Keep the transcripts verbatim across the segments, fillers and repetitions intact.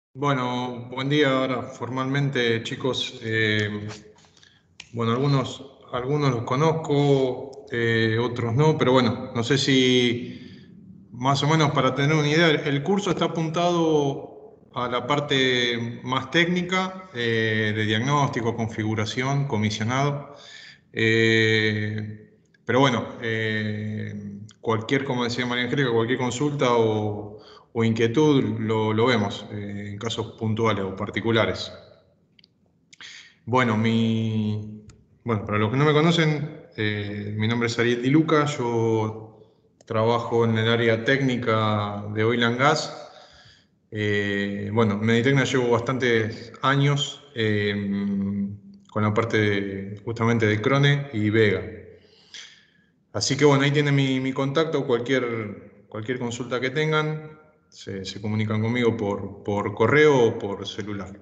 Bueno, buen día ahora formalmente, chicos. Eh, bueno, algunos, algunos los conozco, eh, otros no, pero bueno, no sé si más o menos para tener una idea, el curso está apuntado a la parte más técnica, eh, de diagnóstico, configuración, comisionado. Eh, pero bueno, eh, cualquier, como decía María Angélica, cualquier consulta o, o inquietud lo, lo vemos eh, en casos puntuales o particulares. Bueno, mi, bueno, para los que no me conocen, eh, mi nombre es Ariel Di Luca, yo trabajo en el área técnica de Oil and Gas. Eh, bueno, en Meditecna llevo bastantes años eh, con la parte de- justamente de Crone y Vega. Así que bueno, ahí tienen mi, mi contacto, cualquier, cualquier consulta que tengan, se, se comunican conmigo por, por correo o por celular.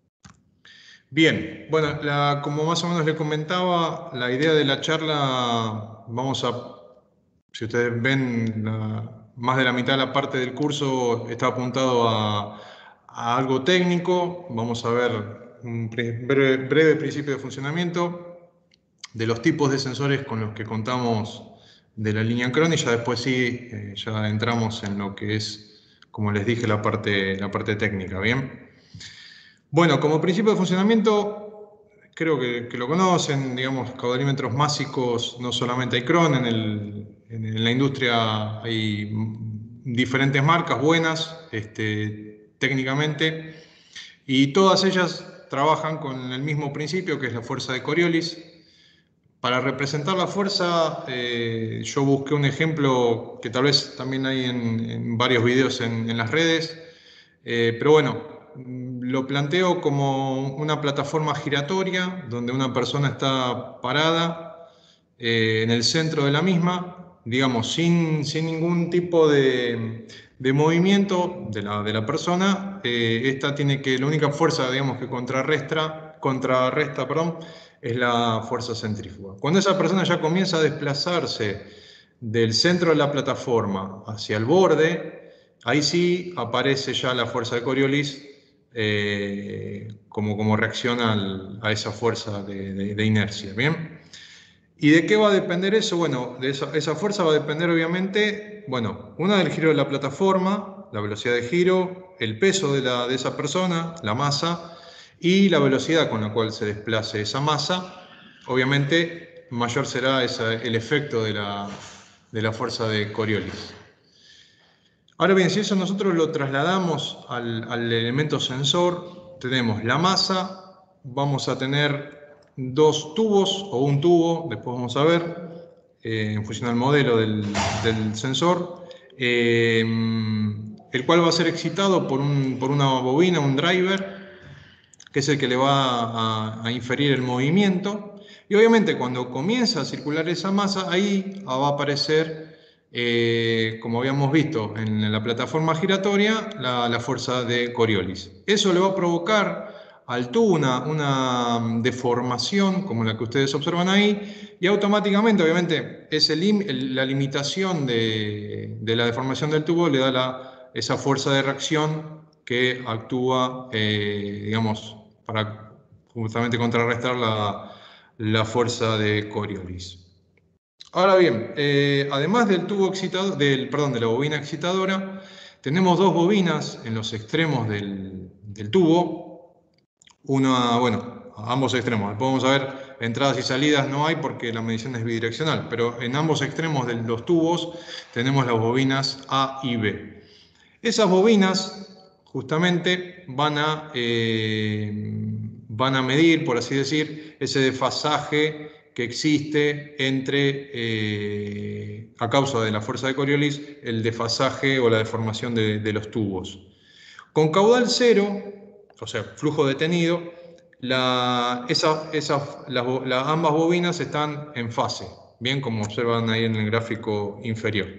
Bien, bueno, la- como más o menos les comentaba, la idea de la charla, vamos a, si ustedes ven, la- más de la mitad de la parte del curso está apuntado a, a algo técnico. Vamos a ver un pri- breve, breve principio de funcionamiento de los tipos de sensores con los que contamos de la línea Cron, y ya después sí, eh, ya entramos en lo que es, como les dije, la parte, la parte técnica, ¿bien? Bueno, como principio de funcionamiento, creo que, que lo conocen, digamos, caudalímetros básicos, no solamente hay Cron, en, el, en la industria hay diferentes marcas buenas, este, técnicamente, y todas ellas trabajan con el mismo principio, que es la fuerza de Coriolis. Para representar la fuerza, eh, yo busqué un ejemplo que tal vez también hay en, en varios videos en, en las redes, eh, pero bueno, mm, lo planteo como una plataforma giratoria donde una persona está parada eh, en el centro de la misma, digamos, sin, sin ningún tipo de, de movimiento de la, de la persona. Eh, esta tiene que, la única fuerza, digamos, que contrarresta, contrarresta, perdón, es la fuerza centrífuga. Cuando esa persona ya comienza a desplazarse del centro de la plataforma hacia el borde, ahí sí aparece ya la fuerza de Coriolis, eh, como, como reacción al, a esa fuerza de, de, de inercia. ¿Bien? ¿Y de qué va a depender eso? Bueno, de esa, esa fuerza va a depender obviamente, bueno, una del giro de la plataforma, la velocidad de giro, el peso de, la, de esa persona, la masa, y la velocidad con la cual se desplace esa masa. Obviamente, mayor será esa, el efecto de la, de la fuerza de Coriolis. Ahora bien, si eso nosotros lo trasladamos al, al elemento sensor, tenemos la masa, vamos a tener dos tubos o un tubo, después vamos a ver, eh, en función al modelo del, del sensor, eh, el cual va a ser excitado por, un, por una bobina, un driver, que es el que le va a, a inferir el movimiento. Y obviamente cuando comienza a circular esa masa, ahí va a aparecer, eh, como habíamos visto en la plataforma giratoria, la, la fuerza de Coriolis. Eso le va a provocar al tubo una, una deformación, como la que ustedes observan ahí, y automáticamente, obviamente, ese lim, la limitación de, de la deformación del tubo le da la, esa fuerza de reacción que actúa, eh, digamos, para justamente contrarrestar la, la fuerza de Coriolis. Ahora bien, eh, además del tubo excitador, del, perdón, de la bobina excitadora, tenemos dos bobinas en los extremos del, del tubo. Una, bueno, a ambos extremos. Podemos ver entradas y salidas no hay porque la medición es bidireccional, pero en ambos extremos de los tubos tenemos las bobinas A y B. Esas bobinas justamente van a, eh, van a medir, por así decir, ese desfasaje que existe entre, eh, a causa de la fuerza de Coriolis, el desfasaje o la deformación de, de los tubos. Con caudal cero, o sea, flujo detenido, la, esa, esa, las, las, ambas bobinas están en fase, bien, como observan ahí en el gráfico inferior.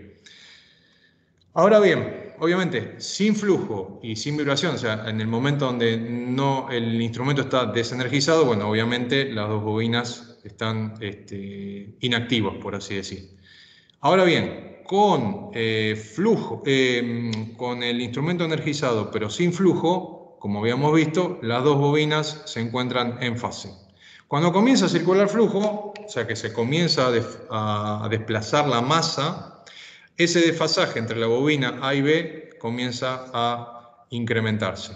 Ahora bien, obviamente, sin flujo y sin vibración, o sea, en el momento donde no, el instrumento está desenergizado, bueno, obviamente las dos bobinas están este, inactivas, por así decir. Ahora bien, con eh, flujo, eh, con el instrumento energizado, pero sin flujo, como habíamos visto, las dos bobinas se encuentran en fase. Cuando comienza a circular flujo, o sea que se comienza a, des a desplazar la masa, ese desfasaje entre la bobina A y B comienza a incrementarse.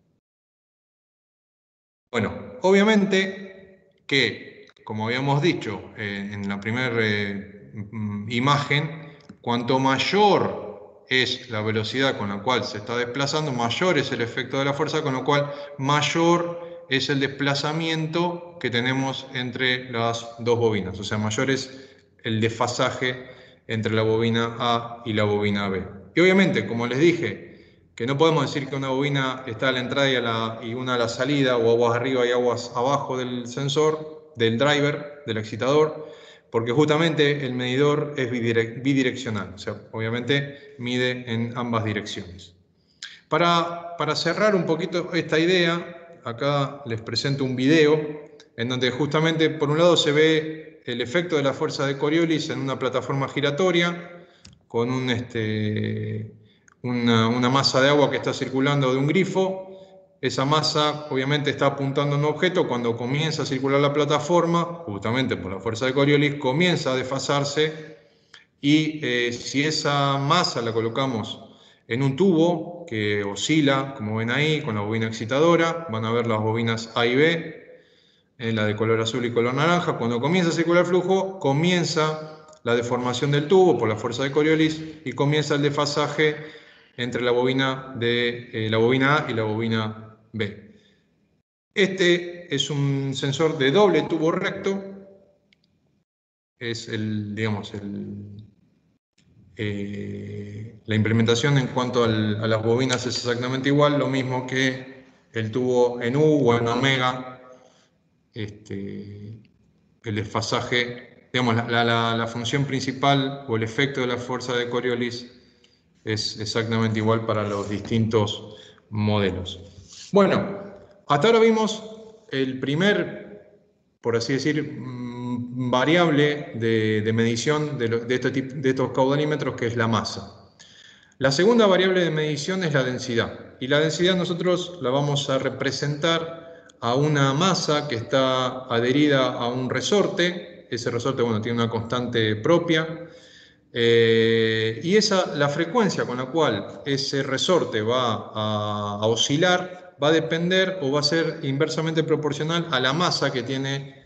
Bueno, obviamente que, como habíamos dicho eh, en la primera eh, imagen, cuanto mayor es la velocidad con la cual se está desplazando, mayor es el efecto de la fuerza, con lo cual mayor es el desplazamiento que tenemos entre las dos bobinas, o sea, mayor es el desfasaje entre la bobina A y la bobina B. Y obviamente, como les dije, que no podemos decir que una bobina está a la entrada y, a la, y una a la salida, o aguas arriba y aguas abajo del sensor, del driver, del excitador, porque justamente el medidor es bidireccional, o sea, obviamente mide en ambas direcciones. Para, para cerrar un poquito esta idea, acá les presento un video en donde justamente por un lado se ve el efecto de la fuerza de Coriolis en una plataforma giratoria con un, este, una, una masa de agua que está circulando de un grifo. Esa masa obviamente está apuntando a un objeto. Cuando comienza a circular la plataforma, justamente por la fuerza de Coriolis, comienza a desfasarse y eh, si esa masa la colocamos en un tubo que oscila, como ven ahí, con la bobina excitadora, van a ver las bobinas A y B, eh, la de color azul y color naranja. Cuando comienza a circular el flujo, comienza la deformación del tubo por la fuerza de Coriolis y comienza el desfasaje entre la bobina, de, eh, la bobina A y la bobina B. Este es un sensor de doble tubo recto, es el, digamos, el, eh, la implementación en cuanto al, a las bobinas es exactamente igual, lo mismo que el tubo en U o en omega, este, el desfasaje, digamos, la, la, la función principal o el efecto de la fuerza de Coriolis es exactamente igual para los distintos modelos. Bueno, hasta ahora vimos el primer, por así decir, variable de, de medición de, lo, de, este tipo, de estos caudalímetros, que es la masa. La segunda variable de medición es la densidad. Y la densidad nosotros la vamos a representar a una masa que está adherida a un resorte. Ese resorte, bueno, tiene una constante propia. Eh, y esa, la frecuencia con la cual ese resorte va a, a oscilar va a depender o va a ser inversamente proporcional a la masa que tiene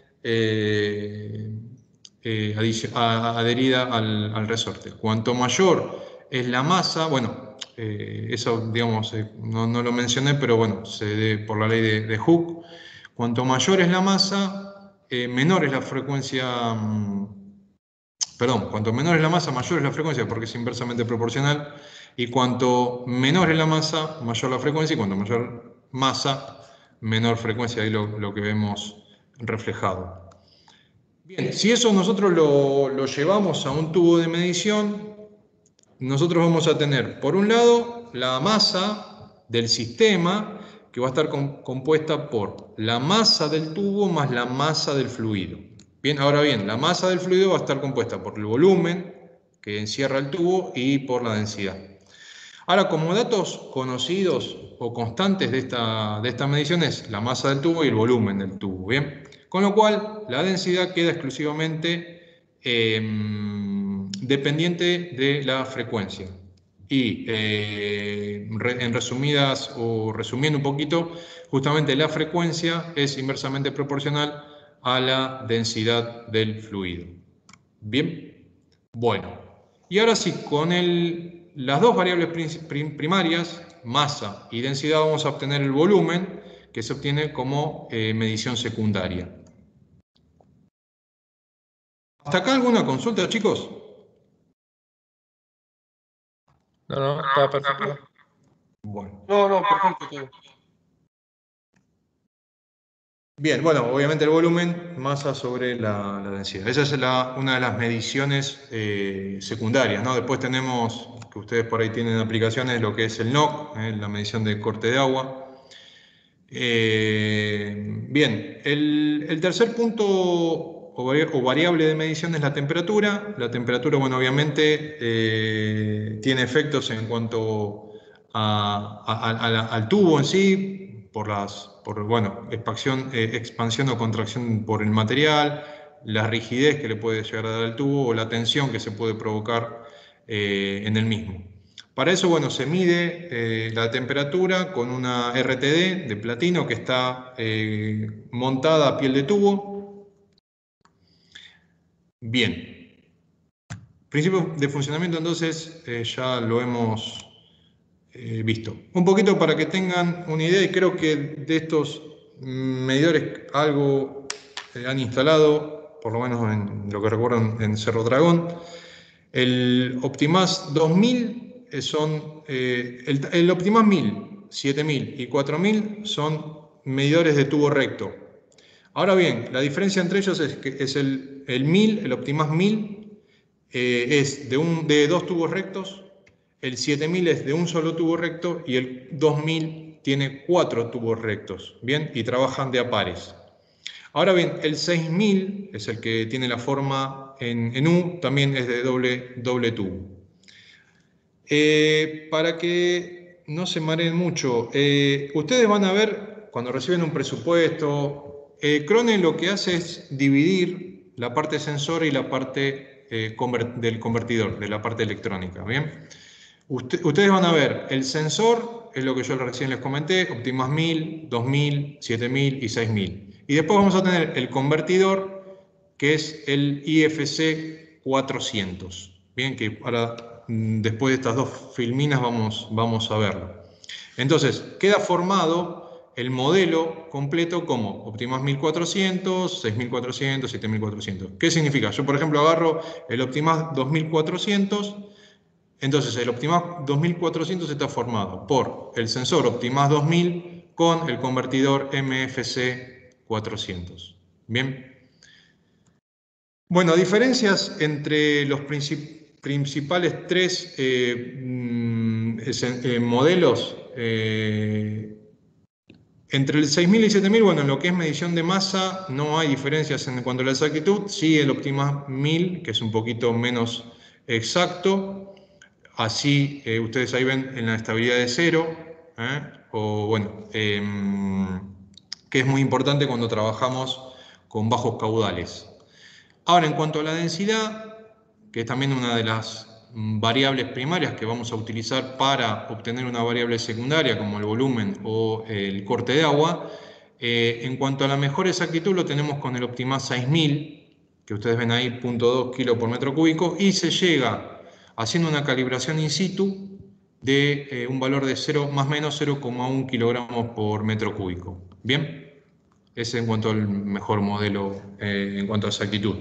eh, eh, adherida al, al resorte. Cuanto mayor es la masa, bueno, eh, eso digamos eh, no, no lo mencioné, pero bueno, se dé por la ley de, de Hooke. Cuanto mayor es la masa, eh, menor es la frecuencia. Mmm, Perdón, cuanto menor es la masa, mayor es la frecuencia, porque es inversamente proporcional. Y cuanto menor es la masa, mayor la frecuencia. Y cuanto mayor masa, menor frecuencia. Ahí lo, lo que vemos reflejado. Bien, si eso nosotros lo, lo llevamos a un tubo de medición, nosotros vamos a tener, por un lado, la masa del sistema, que va a estar compuesta por la masa del tubo más la masa del fluido. Bien, ahora bien, la masa del fluido va a estar compuesta por el volumen que encierra el tubo y por la densidad. Ahora, como datos conocidos o constantes de esta, de esta medición es la masa del tubo y el volumen del tubo, ¿bien? Con lo cual, la densidad queda exclusivamente eh, dependiente de la frecuencia. Y eh, en resumidas o resumiendo un poquito, justamente la frecuencia es inversamente proporcional a la densidad del fluido. Bien, bueno, y ahora sí, con el, las dos variables primarias, masa y densidad, vamos a obtener el volumen, que se obtiene como eh, medición secundaria. ¿Hasta acá alguna consulta, chicos? No, no, está perfecto. Bueno. No, no, perfecto todo. Bien, bueno, obviamente el volumen, masa sobre la, la densidad. Esa es la, una de las mediciones eh, secundarias, ¿no? Después tenemos, que ustedes por ahí tienen aplicaciones, lo que es el N O C, eh, la medición de corte de agua. Eh, bien, el, el tercer punto o variable de medición es la temperatura. La temperatura, bueno, obviamente eh, tiene efectos en cuanto a, a, a la, al tubo en sí. por, las, por bueno, expansión, eh, expansión o contracción por el material, la rigidez que le puede llegar a dar al tubo o la tensión que se puede provocar eh, en el mismo. Para eso, bueno, se mide eh, la temperatura con una R T D de platino que está eh, montada a piel de tubo. Bien. Principio de funcionamiento, entonces, eh, ya lo hemos eh, visto. Un poquito para que tengan una idea, y creo que de estos medidores algo eh, han instalado, por lo menos en lo que recuerdo en Cerro Dragón. El Optimas dos mil son, eh, el, el Optimas mil, siete mil y cuatro mil son medidores de tubo recto. Ahora bien, la diferencia entre ellos es que es el, el mil, el Optimas mil, eh, es de, un, de dos tubos rectos, el siete mil es de un solo tubo recto y el dos mil tiene cuatro tubos rectos, ¿bien? Y trabajan de a pares. Ahora bien, el seis mil es el que tiene la forma en, en U, también es de doble, doble tubo. Eh, para que no se mareen mucho, eh, ustedes van a ver cuando reciben un presupuesto, eh, Krone lo que hace es dividir la parte sensor y la parte eh, convert, del convertidor, de la parte electrónica, ¿bien? Usted, ustedes van a ver, el sensor es lo que yo recién les comenté, Optimas mil, dos mil, siete mil y seis mil. Y después vamos a tener el convertidor, que es el I F C cuatrocientos. Bien, que ahora, después de estas dos filminas vamos, vamos a verlo. Entonces, queda formado el modelo completo como Optimas mil cuatrocientos, seis mil cuatrocientos, siete mil cuatrocientos. ¿Qué significa? Yo, por ejemplo, agarro el Optimas dos mil cuatrocientos. Entonces, el Optimas dos mil cuatrocientos está formado por el sensor Optimas dos mil con el convertidor M F C cuatrocientos. Bien. Bueno, diferencias entre los princip principales tres eh, eh, modelos. Eh, entre el seis mil y siete mil, bueno, en lo que es medición de masa no hay diferencias en cuanto a la exactitud. Sí, el Optimas mil, que es un poquito menos exacto. Así, eh, ustedes ahí ven en la estabilidad de cero, ¿eh? o bueno, eh, que es muy importante cuando trabajamos con bajos caudales. Ahora, en cuanto a la densidad, que es también una de las variables primarias que vamos a utilizar para obtener una variable secundaria, como el volumen o el corte de agua, eh, en cuanto a la mejor exactitud lo tenemos con el Optimas seis mil, que ustedes ven ahí, cero punto dos kilos por metro cúbico, y se llega haciendo una calibración in situ de eh, un valor de cero, más o menos cero coma uno kilogramos por metro cúbico. ¿Bien? Ese en cuanto al mejor modelo, eh, en cuanto a exactitud.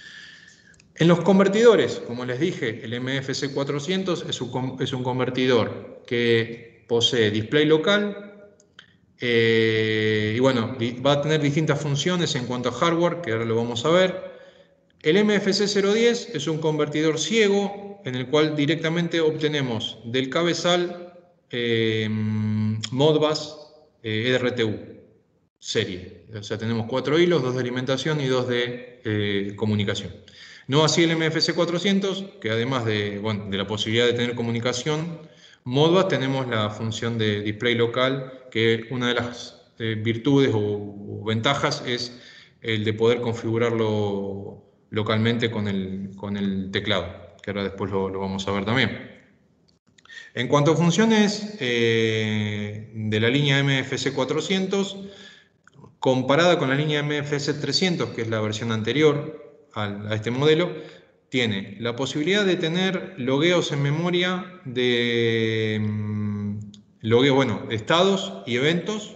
En los convertidores, como les dije, el M F C cuatrocientos es un, es un convertidor que posee display local eh, y bueno, va a tener distintas funciones en cuanto a hardware, que ahora lo vamos a ver. El M F C cero diez es un convertidor ciego en el cual directamente obtenemos del cabezal eh, Modbus eh, R T U serie. O sea, tenemos cuatro hilos, dos de alimentación y dos de eh, comunicación. No así el M F C cuatrocientos, que además de, bueno, de la posibilidad de tener comunicación Modbus, tenemos la función de display local, que una de las eh, virtudes o, o ventajas es el de poder configurarlo localmente con el, con el teclado, que ahora después lo, lo vamos a ver también. En cuanto a funciones eh, de la línea M F C cuatrocientos, comparada con la línea M F C trescientos, que es la versión anterior a, a este modelo, tiene la posibilidad de tener logueos en memoria de mmm, logueo, bueno, estados y eventos.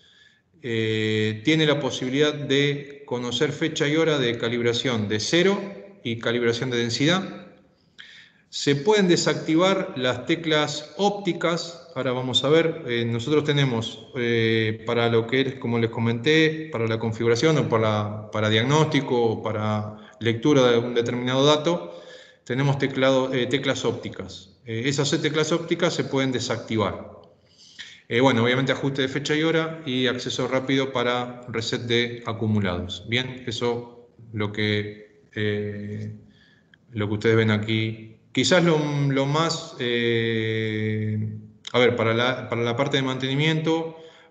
Eh, tiene la posibilidad de conocer fecha y hora de calibración de cero y calibración de densidad. Se pueden desactivar las teclas ópticas. Ahora vamos a ver, eh, nosotros tenemos eh, para lo que es, como les comenté, para la configuración o para, para diagnóstico o para lectura de un determinado dato, tenemos teclado, eh, teclas ópticas. Eh, esas teclas ópticas se pueden desactivar. Eh, bueno, obviamente ajuste de fecha y hora y acceso rápido para reset de acumulados. Bien, eso lo que, eh, lo que ustedes ven aquí. Quizás lo, lo más, eh, a ver, para la, para la parte de mantenimiento,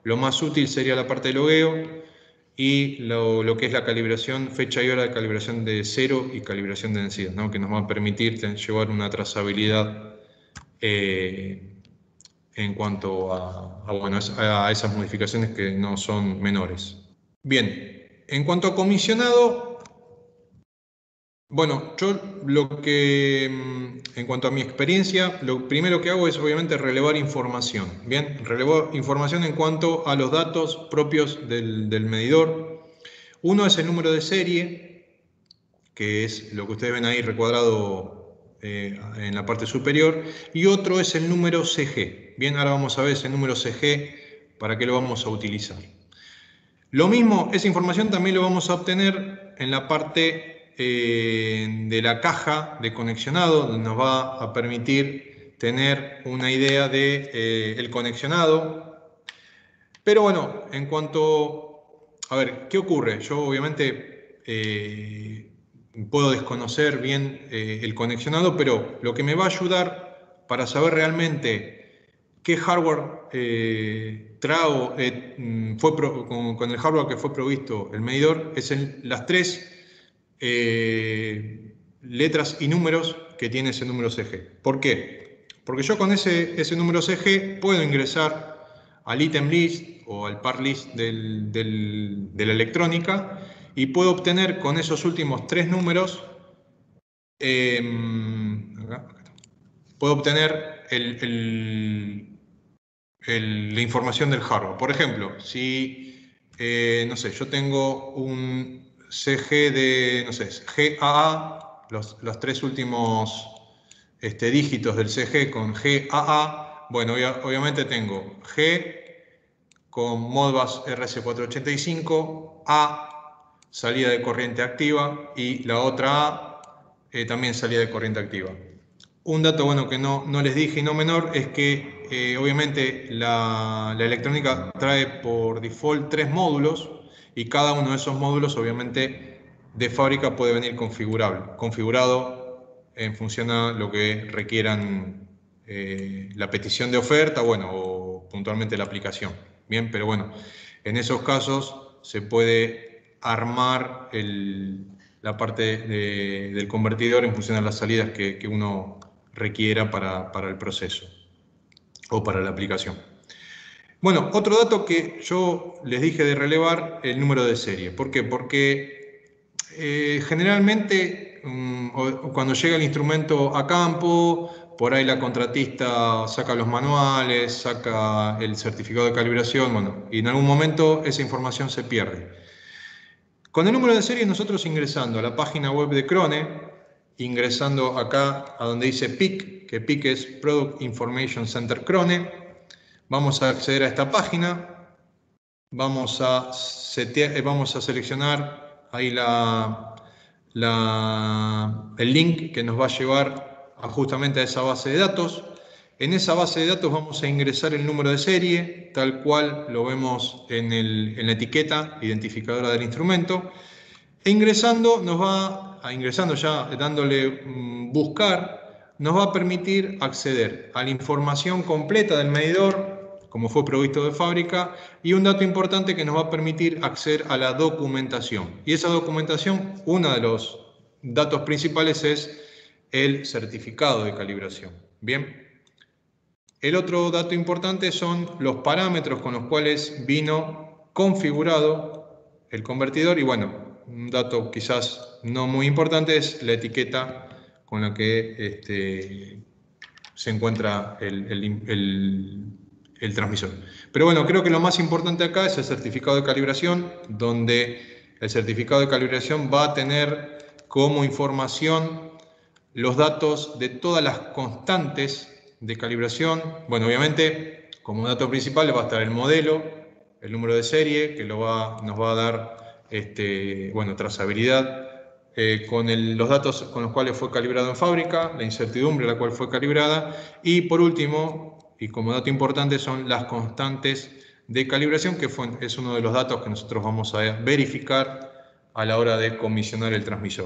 lo más útil sería la parte de logueo y lo, lo que es la calibración, fecha y hora de calibración de cero y calibración de densidad, ¿no? Que nos va a permitir llevar una trazabilidad eh, en cuanto a, a, bueno, a esas modificaciones que no son menores. Bien, en cuanto a comisionado, bueno, yo lo que, en cuanto a mi experiencia, lo primero que hago es obviamente relevar información. Bien, relevo información en cuanto a los datos propios del, del medidor. Uno es el número de serie, que es lo que ustedes ven ahí recuadrado eh, en la parte superior, y otro es el número C G. Bien, ahora vamos a ver ese número C G, para qué lo vamos a utilizar. Lo mismo, esa información también lo vamos a obtener en la parte eh, de la caja de conexionado, donde nos va a permitir tener una idea de eh, el conexionado. Pero bueno, en cuanto, a ver, ¿qué ocurre? Yo obviamente eh, puedo desconocer bien eh, el conexionado, pero lo que me va a ayudar para saber realmente qué hardware eh, trago, eh, fue pro, con, con el hardware que fue provisto el medidor es el, las tres eh, letras y números que tiene ese número C G. ¿Por qué? Porque yo con ese, ese número C G puedo ingresar al item list o al par list del, del, de la electrónica y puedo obtener con esos últimos tres números eh, acá, acá puedo obtener el, el, el, la información del hardware. Por ejemplo, si, eh, no sé, yo tengo un C G de, no sé, G A A, los, los tres últimos este, dígitos del C G con G A A, bueno, obviamente tengo G con Modbus R S cuatrocientos ochenta y cinco, A, salida de corriente activa, y la otra A, eh, también salida de corriente activa. Un dato bueno que no, no les dije y no menor es que eh, obviamente la, la electrónica trae por default tres módulos y cada uno de esos módulos obviamente de fábrica puede venir configurable, configurado en función a lo que requieran eh, la petición de oferta, bueno, o puntualmente la aplicación. Bien, pero bueno, en esos casos se puede armar el, la parte de, del convertidor en función a las salidas que, que uno requiera para, para el proceso o para la aplicación. Bueno, otro dato que yo les dije de relevar, el número de serie. ¿Por qué? Porque eh, generalmente um, cuando llega el instrumento a campo, por ahí la contratista saca los manuales, saca el certificado de calibración, bueno, y en algún momento esa información se pierde. Con el número de serie nosotros ingresando a la página web de Krone, ingresando acá a donde dice P I C, que P I C es Product Information Center Krone, vamos a acceder a esta página, vamos a, setear, vamos a seleccionar ahí la, la, el link que nos va a llevar a justamente a esa base de datos. En esa base de datos vamos a ingresar el número de serie, tal cual lo vemos en, el, en la etiqueta identificadora del instrumento. E ingresando, nos va a, ingresando ya dándole um, buscar, nos va a permitir acceder a la información completa del medidor, como fue provisto de fábrica, y un dato importante que nos va a permitir acceder a la documentación. Y esa documentación, uno de los datos principales es el certificado de calibración. Bien. El otro dato importante son los parámetros con los cuales vino configurado el convertidor y bueno, un dato quizás no muy importante es la etiqueta con la que este, se encuentra el, el, el, el transmisor. Pero bueno, creo que lo más importante acá es el certificado de calibración, donde el certificado de calibración va a tener como información los datos de todas las constantes de calibración. Bueno, obviamente, como dato principal va a estar el modelo, el número de serie, que lo va, nos va a dar este, bueno, trazabilidad, eh, con el, los datos con los cuales fue calibrado en fábrica, la incertidumbre a la cual fue calibrada, y por último, y como dato importante, son las constantes de calibración, que fue, es uno de los datos que nosotros vamos a verificar a la hora de comisionar el transmisor.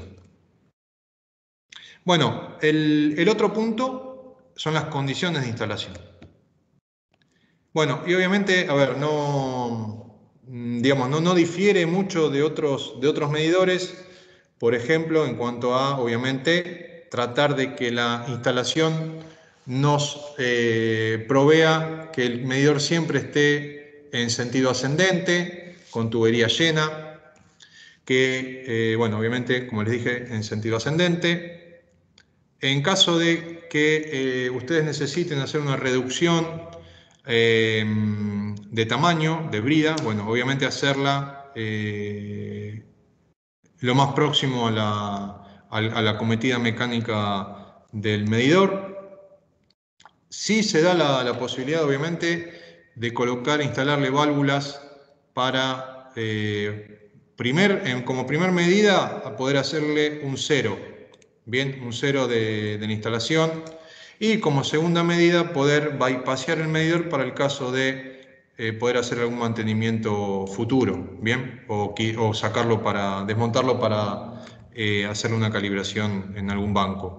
Bueno, el, el otro punto son las condiciones de instalación. Bueno, y obviamente, a ver, no, digamos, no, no difiere mucho de otros, de otros medidores, por ejemplo, en cuanto a, obviamente, tratar de que la instalación nos eh, provea que el medidor siempre esté en sentido ascendente, con tubería llena, que, eh, bueno, obviamente, como les dije, en sentido ascendente. En caso de que eh, ustedes necesiten hacer una reducción eh, de tamaño, de brida, bueno, obviamente hacerla eh, lo más próximo a la, a, a la cometida mecánica del medidor. Sí se da la, la posibilidad, obviamente, de colocar, instalarle válvulas para, eh, primer, en, como primer medida, a poder hacerle un cero, bien, un cero de, de la instalación, y como segunda medida, poder bypassear el medidor para el caso de eh, poder hacer algún mantenimiento futuro, bien, o, o sacarlo para, desmontarlo para eh, hacerle una calibración en algún banco.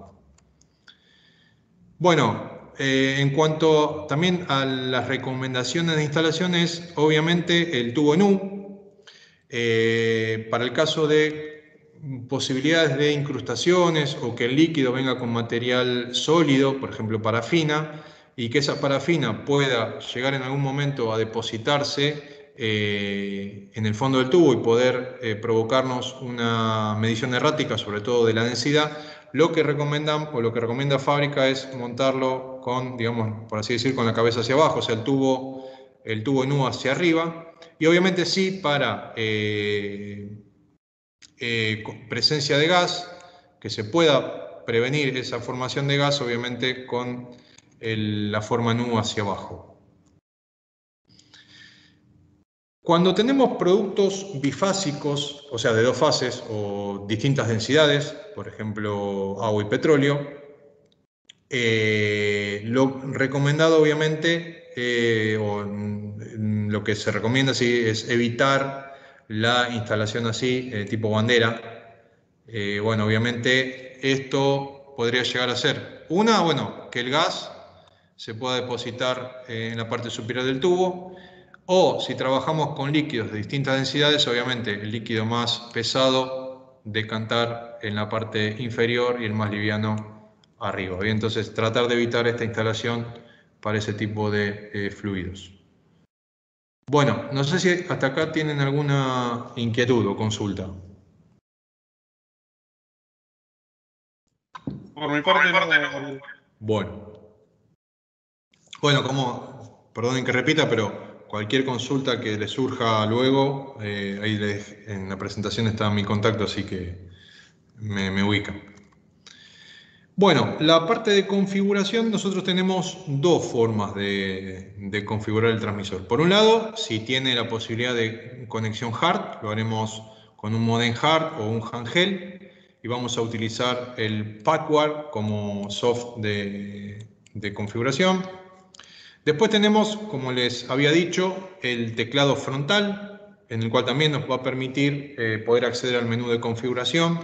Bueno, eh, en cuanto también a las recomendaciones de instalaciones, obviamente el tubo en U, eh, para el caso de posibilidades de incrustaciones o que el líquido venga con material sólido, por ejemplo parafina, y que esa parafina pueda llegar en algún momento a depositarse eh, en el fondo del tubo y poder eh, provocarnos una medición errática, sobre todo de la densidad, lo que recomiendan o lo que recomienda fábrica es montarlo con, digamos, por así decir, con la cabeza hacia abajo, o sea, el tubo, el tubo en U hacia arriba, y obviamente sí para eh, eh, presencia de gas, que se pueda prevenir esa formación de gas, obviamente con el, la forma en U hacia abajo. Cuando tenemos productos bifásicos, o sea, de dos fases o distintas densidades, por ejemplo, agua y petróleo, eh, lo recomendado obviamente, eh, o lo que se recomienda sí, es evitar la instalación así, eh, tipo bandera. Eh, bueno, obviamente esto podría llegar a ser, una, bueno, que el gas se pueda depositar en la parte superior del tubo, o si trabajamos con líquidos de distintas densidades, obviamente el líquido más pesado decantar en la parte inferior y el más liviano arriba. Bien, entonces tratar de evitar esta instalación para ese tipo de eh, fluidos. Bueno, no sé si hasta acá tienen alguna inquietud o consulta. Por mi parte, no. Bueno. Bueno, como, perdonen que repita, pero cualquier consulta que les surja luego, eh, ahí les, en la presentación está mi contacto, así que me, me ubican. Bueno, la parte de configuración, nosotros tenemos dos formas de, de configurar el transmisor. Por un lado, si tiene la posibilidad de conexión hard, lo haremos con un modem hard o un handheld, y vamos a utilizar el Packward como soft de, de configuración. Después tenemos, como les había dicho, el teclado frontal, en el cual también nos va a permitir eh, poder acceder al menú de configuración.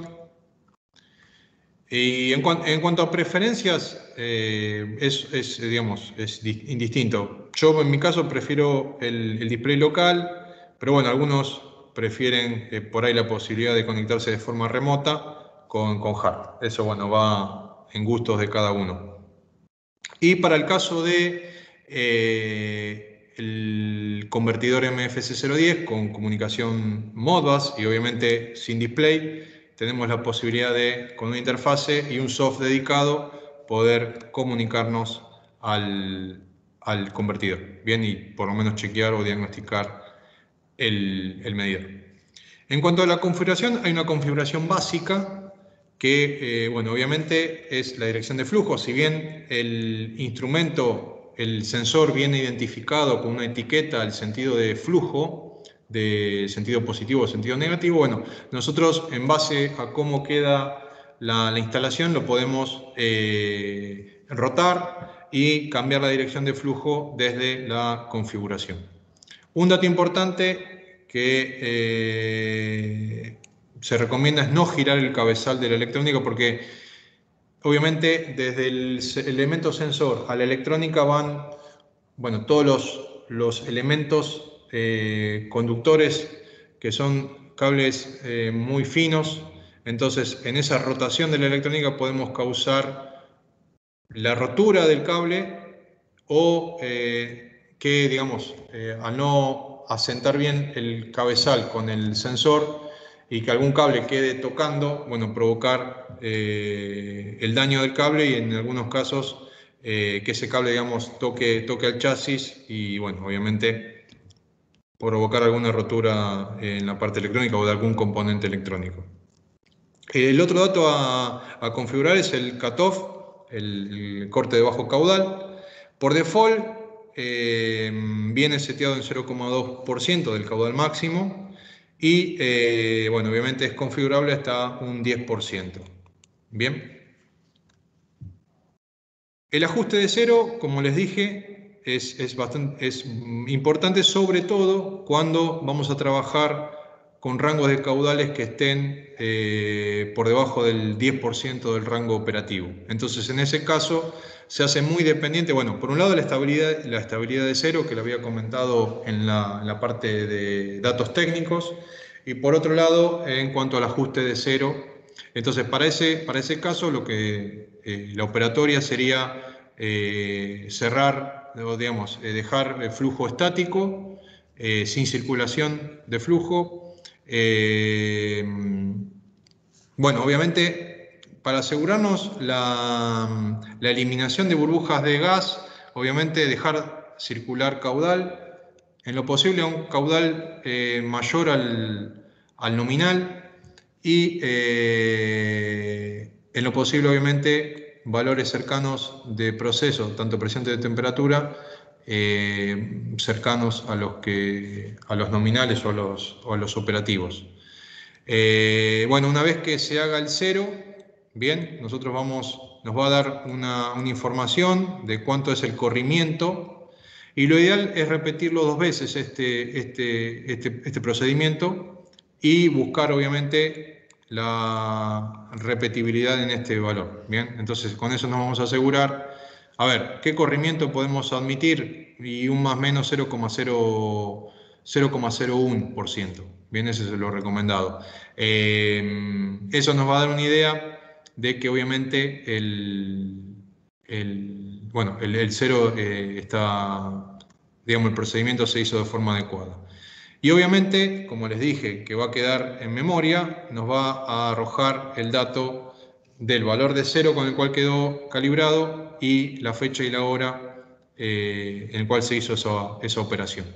Y en, cu en cuanto a preferencias, eh, es, es, digamos, es indistinto. Yo en mi caso prefiero el, el display local, pero bueno, algunos prefieren eh, por ahí la posibilidad de conectarse de forma remota con, con hard. Eso bueno, va en gustos de cada uno. Y para el caso de eh, el convertidor M F C cero diez con comunicación Modbus y obviamente sin display, tenemos la posibilidad de, con una interfase y un soft dedicado, poder comunicarnos al, al convertidor. Bien, y por lo menos chequear o diagnosticar el, el medidor. En cuanto a la configuración, hay una configuración básica que, eh, bueno, obviamente es la dirección de flujo. Si bien el instrumento, el sensor viene identificado con una etiqueta al sentido de flujo, de sentido positivo o sentido negativo, bueno, nosotros en base a cómo queda la, la instalación lo podemos eh, rotar y cambiar la dirección de flujo desde la configuración. Un dato importante que eh, se recomienda es no girar el cabezal de la electrónica porque obviamente desde el elemento sensor a la electrónica van, bueno, todos los, los elementos eh, conductores, que son cables eh, muy finos. Entonces, en esa rotación de la electrónica podemos causar la rotura del cable o eh, que, digamos, eh, al no asentar bien el cabezal con el sensor y que algún cable quede tocando, bueno, provocar eh, el daño del cable y en algunos casos eh, que ese cable, digamos, toque, toque al chasis y, bueno, obviamente provocar alguna rotura en la parte electrónica o de algún componente electrónico. El otro dato a, a configurar es el cutoff, el, el corte de bajo caudal. Por default eh, viene seteado en cero coma dos por ciento del caudal máximo y eh, bueno, obviamente es configurable hasta un diez por ciento. Bien. El ajuste de cero, como les dije, es, es, bastante, es importante, sobre todo cuando vamos a trabajar con rangos de caudales que estén eh, por debajo del diez por ciento del rango operativo. Entonces, en ese caso, se hace muy dependiente, bueno, por un lado la estabilidad, la estabilidad de cero, que lo había comentado en la, en la parte de datos técnicos, y por otro lado, en cuanto al ajuste de cero. Entonces, para ese, para ese caso, lo que eh, la operatoria sería eh, cerrar, o digamos, eh, dejar el flujo estático, eh, sin circulación de flujo. Eh, bueno, obviamente, para asegurarnos la, la eliminación de burbujas de gas, obviamente dejar circular caudal, en lo posible a un caudal eh, mayor al, al nominal, y eh, en lo posible, obviamente, valores cercanos de proceso, tanto presión de temperatura, eh, cercanos a los, que, a los nominales o a los, o a los operativos. Eh, bueno, una vez que se haga el cero, bien, nosotros vamos, nos va a dar una, una información de cuánto es el corrimiento, y lo ideal es repetirlo dos veces este, este, este, este procedimiento y buscar, obviamente, la repetibilidad en este valor. Bien, entonces con eso nos vamos a asegurar, a ver, qué corrimiento podemos admitir, y un más menos cero coma cero uno por ciento. Bien, ese es lo recomendado. Eh, eso nos va a dar una idea de que obviamente el, el, bueno, el, el cero eh, está, digamos, el procedimiento se hizo de forma adecuada. Y obviamente, como les dije, que va a quedar en memoria, nos va a arrojar el dato del valor de cero con el cual quedó calibrado y la fecha y la hora eh, en el cual se hizo esa, esa operación.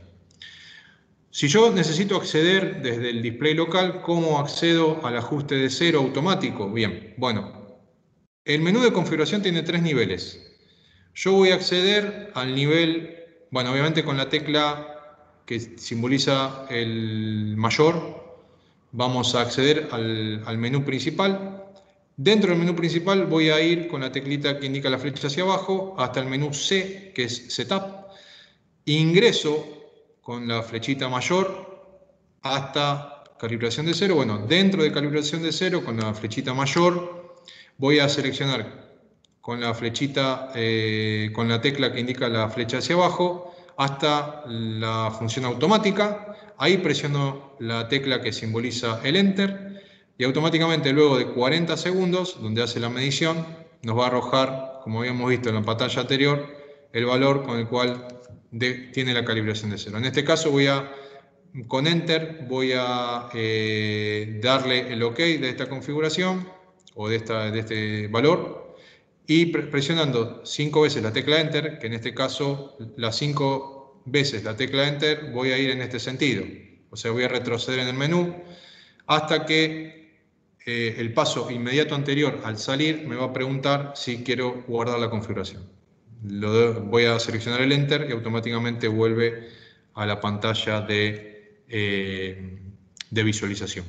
Si yo necesito acceder desde el display local, ¿cómo accedo al ajuste de cero automático? Bien, bueno, el menú de configuración tiene tres niveles. Yo voy a acceder al nivel, bueno, obviamente con la tecla que simboliza el mayor, vamos a acceder al, al menú principal. Dentro del menú principal voy a ir con la teclita que indica la flecha hacia abajo hasta el menú C, que es Setup. Ingreso con la flechita mayor hasta calibración de cero. Bueno, dentro de calibración de cero, con la flechita mayor, voy a seleccionar con la flechita, eh, con la tecla que indica la flecha hacia abajo, hasta la función automática. Ahí presiono la tecla que simboliza el Enter y automáticamente, luego de cuarenta segundos, donde hace la medición, nos va a arrojar, como habíamos visto en la pantalla anterior, el valor con el cual de, tiene la calibración de cero. En este caso voy a, con Enter, voy a eh, darle el OK de esta configuración o de, esta, de este valor, y presionando cinco veces la tecla Enter, que en este caso las cinco veces la tecla Enter, voy a ir en este sentido. O sea, voy a retroceder en el menú hasta que eh, el paso inmediato anterior al salir me va a preguntar si quiero guardar la configuración. Lo voy a seleccionar el Enter y automáticamente vuelve a la pantalla de, eh, de visualización.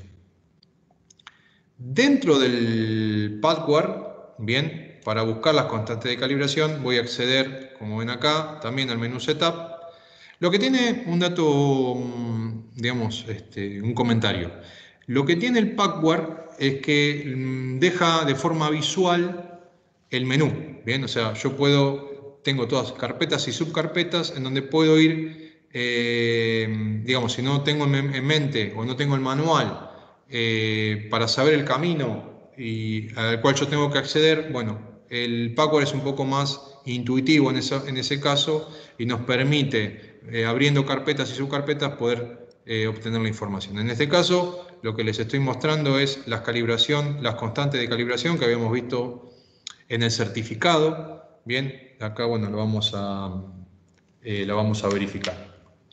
Dentro del Padware, bien, para buscar las constantes de calibración voy a acceder, como ven acá, también al menú Setup. Lo que tiene un dato, digamos, este, un comentario. Lo que tiene el Padware es que deja de forma visual el menú. Bien, o sea, yo puedo, tengo todas carpetas y subcarpetas en donde puedo ir eh, digamos, si no tengo en, en mente o no tengo el manual eh, para saber el camino y al cual yo tengo que acceder, bueno, el Packware es un poco más intuitivo en, esa, en ese caso y nos permite, eh, abriendo carpetas y subcarpetas, poder eh, obtener la información. En este caso, lo que les estoy mostrando es las calibración, las constantes de calibración que habíamos visto en el certificado. Bien, acá bueno, lo vamos a, eh, la vamos a verificar.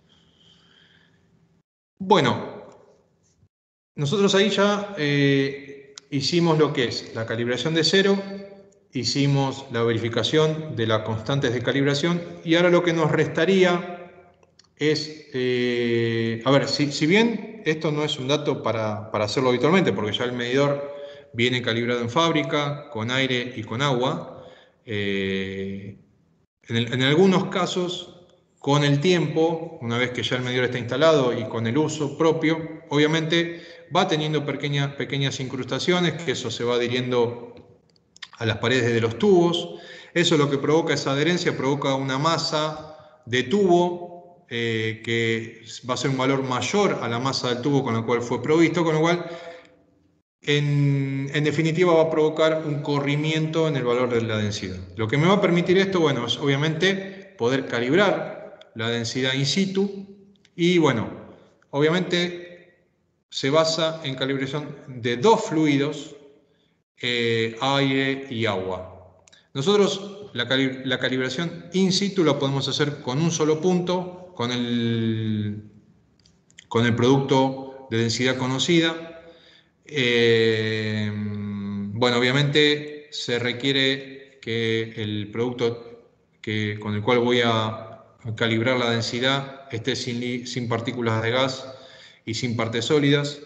Bueno, nosotros ahí ya eh, hicimos lo que es la calibración de cero, hicimos la verificación de las constantes de calibración y ahora lo que nos restaría es, eh, a ver, si, si bien esto no es un dato para, para hacerlo habitualmente, porque ya el medidor viene calibrado en fábrica, con aire y con agua, eh, en, el, en algunos casos, con el tiempo, una vez que ya el medidor está instalado y con el uso propio, obviamente va teniendo pequeñas, pequeñas incrustaciones, que eso se va adhiriendo a las paredes de los tubos. Eso lo que provoca, esa adherencia, provoca una masa de tubo eh, que va a ser un valor mayor a la masa del tubo con la cual fue provisto, con lo cual en, en definitiva va a provocar un corrimiento en el valor de la densidad. Lo que me va a permitir esto, bueno, es obviamente poder calibrar la densidad in situ y bueno, obviamente se basa en calibración de dos fluidos, eh, aire y agua. Nosotros la, cali la calibración in situ la podemos hacer con un solo punto, con el, con el producto de densidad conocida. Eh, bueno, obviamente se requiere que el producto que, con el cual voy a calibrar la densidad esté sin, sin partículas de gas y sin partes sólidas.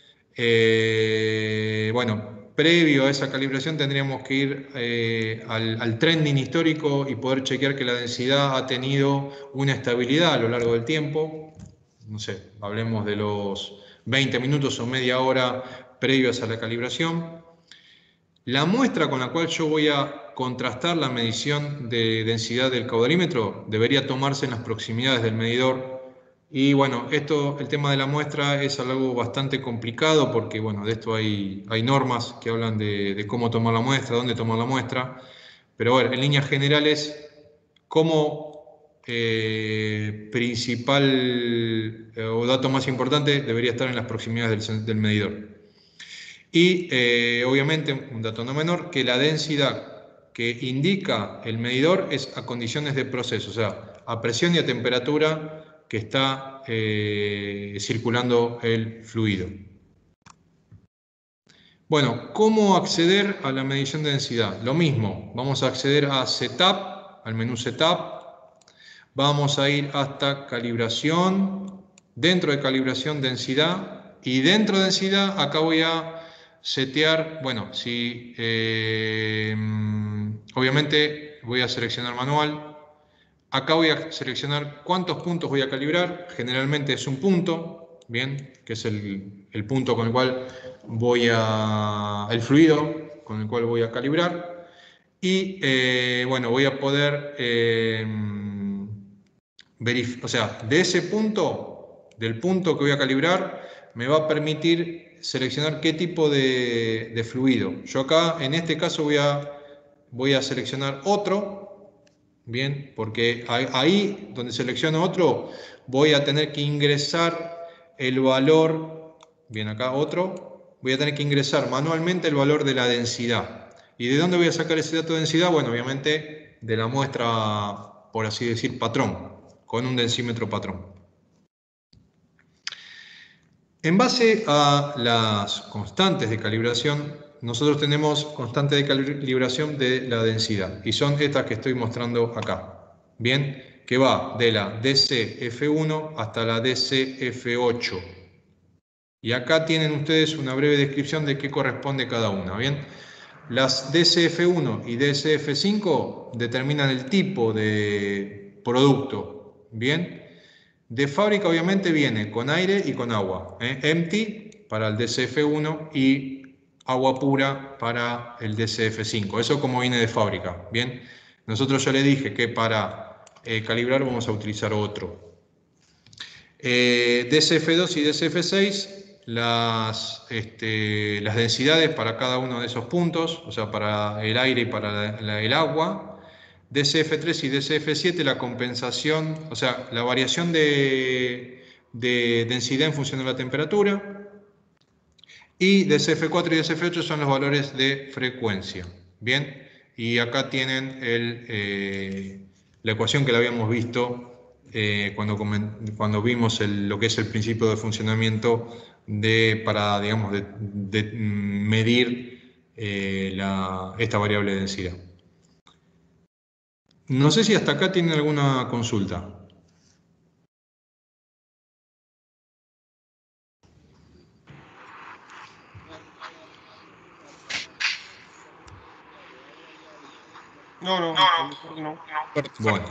Eh, bueno, previo a esa calibración tendríamos que ir eh, al, al trending histórico y poder chequear que la densidad ha tenido una estabilidad a lo largo del tiempo. No sé, hablemos de los veinte minutos o media hora previos a la calibración. La muestra con la cual yo voy a contrastar la medición de densidad del caudalímetro debería tomarse en las proximidades del medidor. Y bueno, esto, el tema de la muestra es algo bastante complicado porque bueno, de esto hay, hay normas que hablan de, de cómo tomar la muestra, dónde tomar la muestra. Pero bueno, en líneas generales, como eh, principal eh, o dato más importante debería estar en las proximidades del, del medidor. Y eh, obviamente, un dato no menor, que la densidad que indica el medidor es a condiciones de proceso, o sea, a presión y a temperatura que está eh, circulando el fluido. Bueno, ¿cómo acceder a la medición de densidad? Lo mismo, vamos a acceder a Setup, al menú Setup, vamos a ir hasta Calibración, dentro de Calibración Densidad, y dentro de Densidad acá voy a setear, bueno, si eh, obviamente voy a seleccionar manual, acá voy a seleccionar cuántos puntos voy a calibrar, generalmente es un punto, bien, que es el, el punto con el cual voy a, el fluido con el cual voy a calibrar, y eh, bueno, voy a poder eh, verificar, o sea, de ese punto, del punto que voy a calibrar, me va a permitir seleccionar qué tipo de, de fluido. Yo acá, en este caso, voy a, voy a seleccionar otro, bien, porque ahí donde selecciono otro, voy a tener que ingresar el valor, bien, acá otro, voy a tener que ingresar manualmente el valor de la densidad. ¿Y de dónde voy a sacar ese dato de densidad? Bueno, obviamente de la muestra, por así decir, patrón, con un densímetro patrón. En base a las constantes de calibración, nosotros tenemos constante de calibración de la densidad, y son estas que estoy mostrando acá, bien, que va de la D C F uno hasta la D C F ocho. Y acá tienen ustedes una breve descripción de qué corresponde cada una, bien. Las D C F uno y D C F cinco determinan el tipo de producto, bien. De fábrica obviamente viene con aire y con agua, ¿eh? Empty para el D C F uno y agua pura para el D C F cinco. Eso como viene de fábrica, ¿bien? Nosotros ya le dije que para eh, calibrar vamos a utilizar otro. Eh, D C F dos y D C F seis, las, este, las densidades para cada uno de esos puntos, o sea, para el aire y para la, la, el agua. D C F tres y D C F siete, la compensación, o sea, la variación de, de densidad en función de la temperatura. Y D C F cuatro y D C F ocho son los valores de frecuencia. Bien, y acá tienen el, eh, la ecuación que la habíamos visto eh, cuando, cuando vimos el, lo que es el principio de funcionamiento de, para, digamos, de, de medir eh, la, esta variable de densidad. No sé si hasta acá tienen alguna consulta. No, no, no, no. Bueno.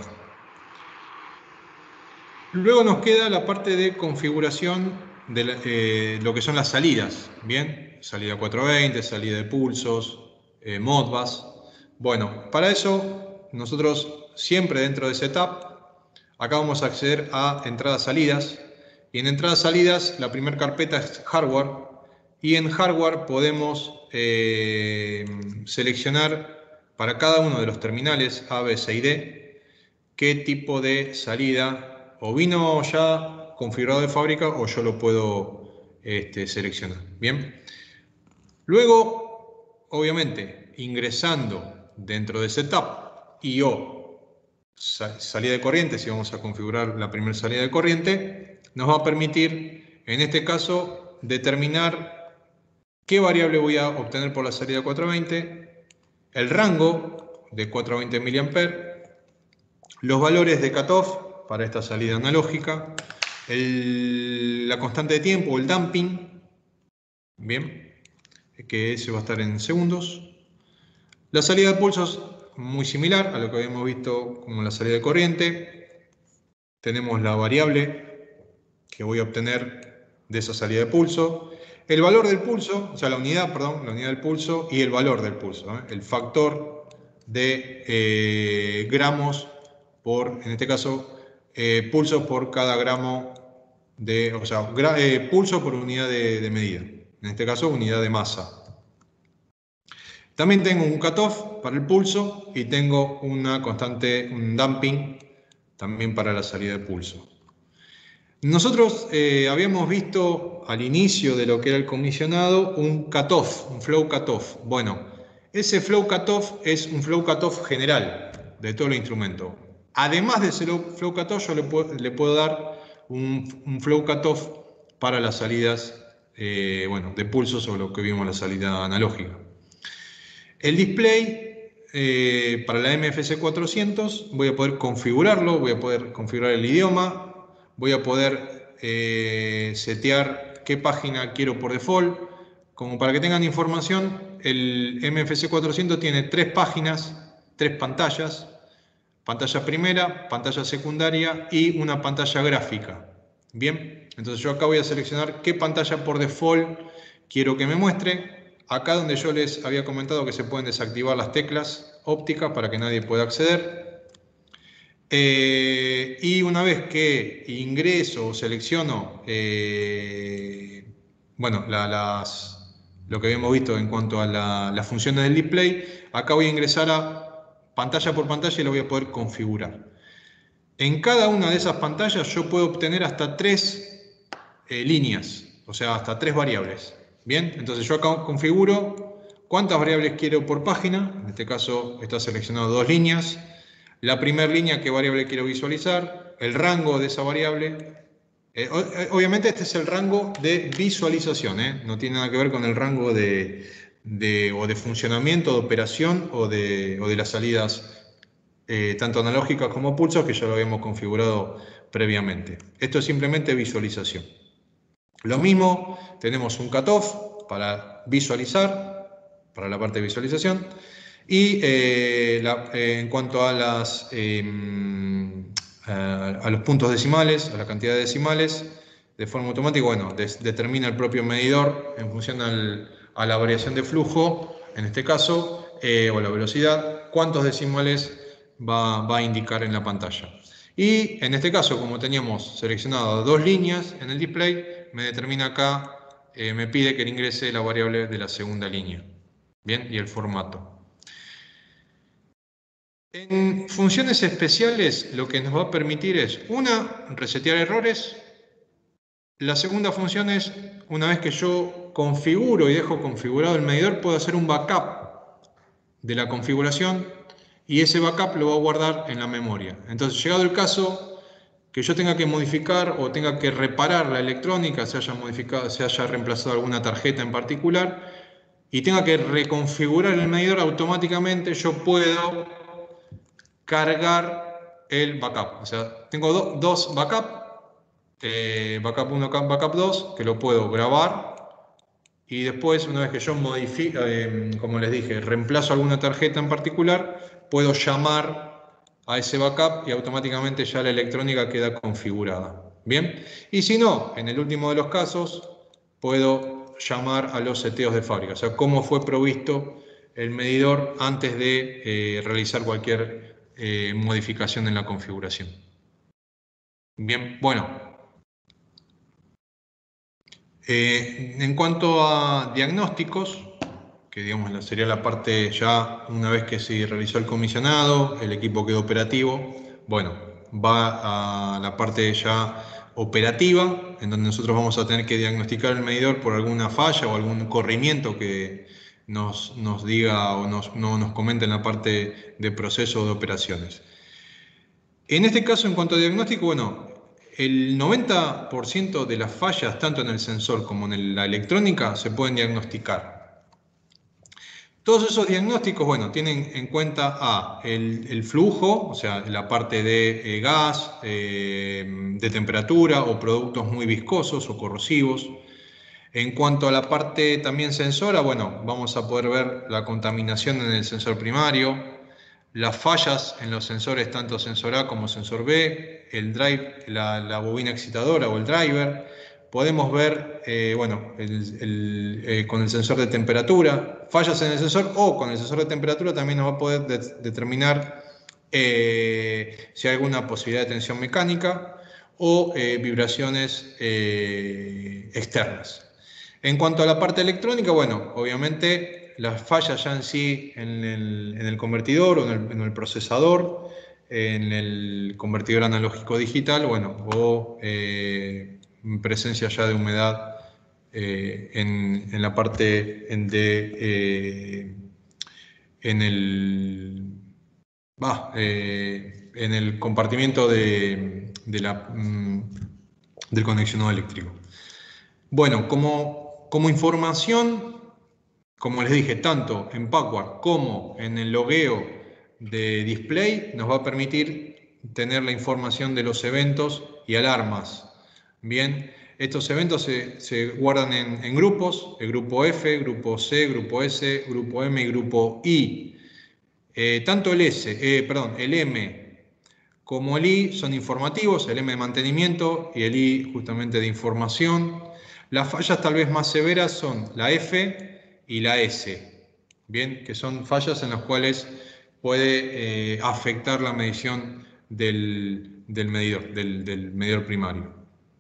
Luego nos queda la parte de configuración de la, eh, lo que son las salidas. Bien, salida cuatrocientos veinte, salida de pulsos, eh, Modbus. Bueno, para eso nosotros siempre dentro de Setup, acá vamos a acceder a entradas-salidas. Y en entradas-salidas la primera carpeta es Hardware. Y en Hardware podemos eh, seleccionar para cada uno de los terminales A, B, C y D qué tipo de salida o vino ya configurado de fábrica o yo lo puedo este, seleccionar. Bien. Luego, obviamente, ingresando dentro de Setup y o salida de corriente, si vamos a configurar la primera salida de corriente, nos va a permitir, en este caso, determinar qué variable voy a obtener por la salida cuatrocientos veinte, el rango de cuatrocientos veinte miliamperios, los valores de cutoff para esta salida analógica, el, la constante de tiempo, el damping, bien, que ese va a estar en segundos. La salida de pulsos, muy similar a lo que habíamos visto como la salida de corriente. Tenemos la variable que voy a obtener de esa salida de pulso. El valor del pulso, o sea, la unidad, perdón, la unidad del pulso y el valor del pulso, ¿eh? El factor de eh, gramos por, en este caso, eh, pulso por cada gramo de, o sea, gra, eh, pulso por unidad de, de medida. En este caso, unidad de masa. También tengo un cutoff para el pulso y tengo una constante, un damping también para la salida de pulso. Nosotros eh, habíamos visto al inicio de lo que era el comisionado un cutoff, un flow cutoff. Bueno, ese flow cutoff es un flow cutoff general de todo el instrumento. Además de ese flow cutoff, yo le puedo, le puedo dar un, un flow cutoff para las salidas eh, bueno, de pulsos o lo que vimos la salida analógica. El display eh, para la M F C cuatrocientos voy a poder configurarlo, voy a poder configurar el idioma, voy a poder eh, setear qué página quiero por default. Como para que tengan información, el M F C cuatrocientos tiene tres páginas, tres pantallas. Pantalla primera, pantalla secundaria y una pantalla gráfica. Bien, entonces yo acá voy a seleccionar qué pantalla por default quiero que me muestre. Acá donde yo les había comentado que se pueden desactivar las teclas ópticas para que nadie pueda acceder. Eh, y una vez que ingreso o selecciono eh, bueno, la, las, lo que habíamos visto en cuanto a la, las funciones del display, acá voy a ingresar a pantalla por pantalla y lo voy a poder configurar. En cada una de esas pantallas yo puedo obtener hasta tres eh, líneas, o sea, hasta tres variables. Bien, entonces yo acá configuro cuántas variables quiero por página. En este caso está seleccionado dos líneas. La primera línea, qué variable quiero visualizar, el rango de esa variable. Eh, obviamente este es el rango de visualización, ¿eh? No tiene nada que ver con el rango de, de, o de funcionamiento, de operación o de, o de las salidas eh, tanto analógicas como pulsos, que ya lo habíamos configurado previamente. Esto es simplemente visualización. Lo mismo, tenemos un cutoff para visualizar, para la parte de visualización. Y eh, la, eh, en cuanto a, las, eh, a, a los puntos decimales, a la cantidad de decimales, de forma automática, bueno, des, determina el propio medidor en función al, a la variación de flujo, en este caso, eh, o la velocidad, cuántos decimales va, va a indicar en la pantalla. Y en este caso, como teníamos seleccionado dos líneas en el display, me determina acá, eh, me pide que le ingrese la variable de la segunda línea. Bien, y el formato. En funciones especiales lo que nos va a permitir es, una, resetear errores. La segunda función es, una vez que yo configuro y dejo configurado el medidor, puedo hacer un backup de la configuración y ese backup lo va a guardar en la memoria. Entonces, llegado el caso que yo tenga que modificar o tenga que reparar la electrónica, se haya modificado, se haya reemplazado alguna tarjeta en particular y tenga que reconfigurar el medidor automáticamente, yo puedo cargar el backup. O sea, tengo do, dos backups, eh, backup uno, backup dos, que lo puedo grabar y después, una vez que yo modifico, eh, como les dije, reemplazo alguna tarjeta en particular, puedo llamar a ese backup y automáticamente ya la electrónica queda configurada. Bien, y si no, en el último de los casos, puedo llamar a los seteos de fábrica, o sea, cómo fue provisto el medidor antes de eh, realizar cualquier eh, modificación en la configuración. Bien, bueno. Eh, en cuanto a diagnósticos, que digamos sería la parte ya una vez que se realizó el comisionado, el equipo quedó operativo, bueno, va a la parte ya operativa, en donde nosotros vamos a tener que diagnosticar el medidor por alguna falla o algún corrimiento que nos, nos diga o nos, no nos comente en la parte de proceso de operaciones. En este caso, en cuanto a diagnóstico, bueno, el noventa por ciento de las fallas, tanto en el sensor como en la electrónica, se pueden diagnosticar. Todos esos diagnósticos, bueno, tienen en cuenta A, el, el flujo, o sea, la parte de eh, gas, eh, de temperatura o productos muy viscosos o corrosivos. En cuanto a la parte también sensora, bueno, vamos a poder ver la contaminación en el sensor primario, las fallas en los sensores, tanto sensor A como sensor B, el drive, la, la bobina excitadora o el driver. Podemos ver, eh, bueno, el, el, eh, con el sensor de temperatura, fallas en el sensor o con el sensor de temperatura también nos va a poder de, determinar eh, si hay alguna posibilidad de tensión mecánica o eh, vibraciones eh, externas. En cuanto a la parte electrónica, bueno, obviamente las fallas ya en sí en el, en el convertidor o en el, en el procesador, en el convertidor analógico digital, bueno, o eh, presencia ya de humedad eh, en, en la parte de eh, en el bah, eh, en el compartimiento de, de la, mm, del conexionado eléctrico. Bueno, como, como información, como les dije, tanto en Packward como en el logueo de display, nos va a permitir tener la información de los eventos y alarmas. Bien, estos eventos se, se guardan en, en grupos, el grupo F, grupo C, grupo S, grupo M y grupo I. Eh, tanto el S, eh, perdón, el M como el I son informativos, el M de mantenimiento y el I justamente de información. Las fallas tal vez más severas son la F y la S, bien, que son fallas en las cuales puede eh, afectar la medición del, del medidor, del, del medidor primario.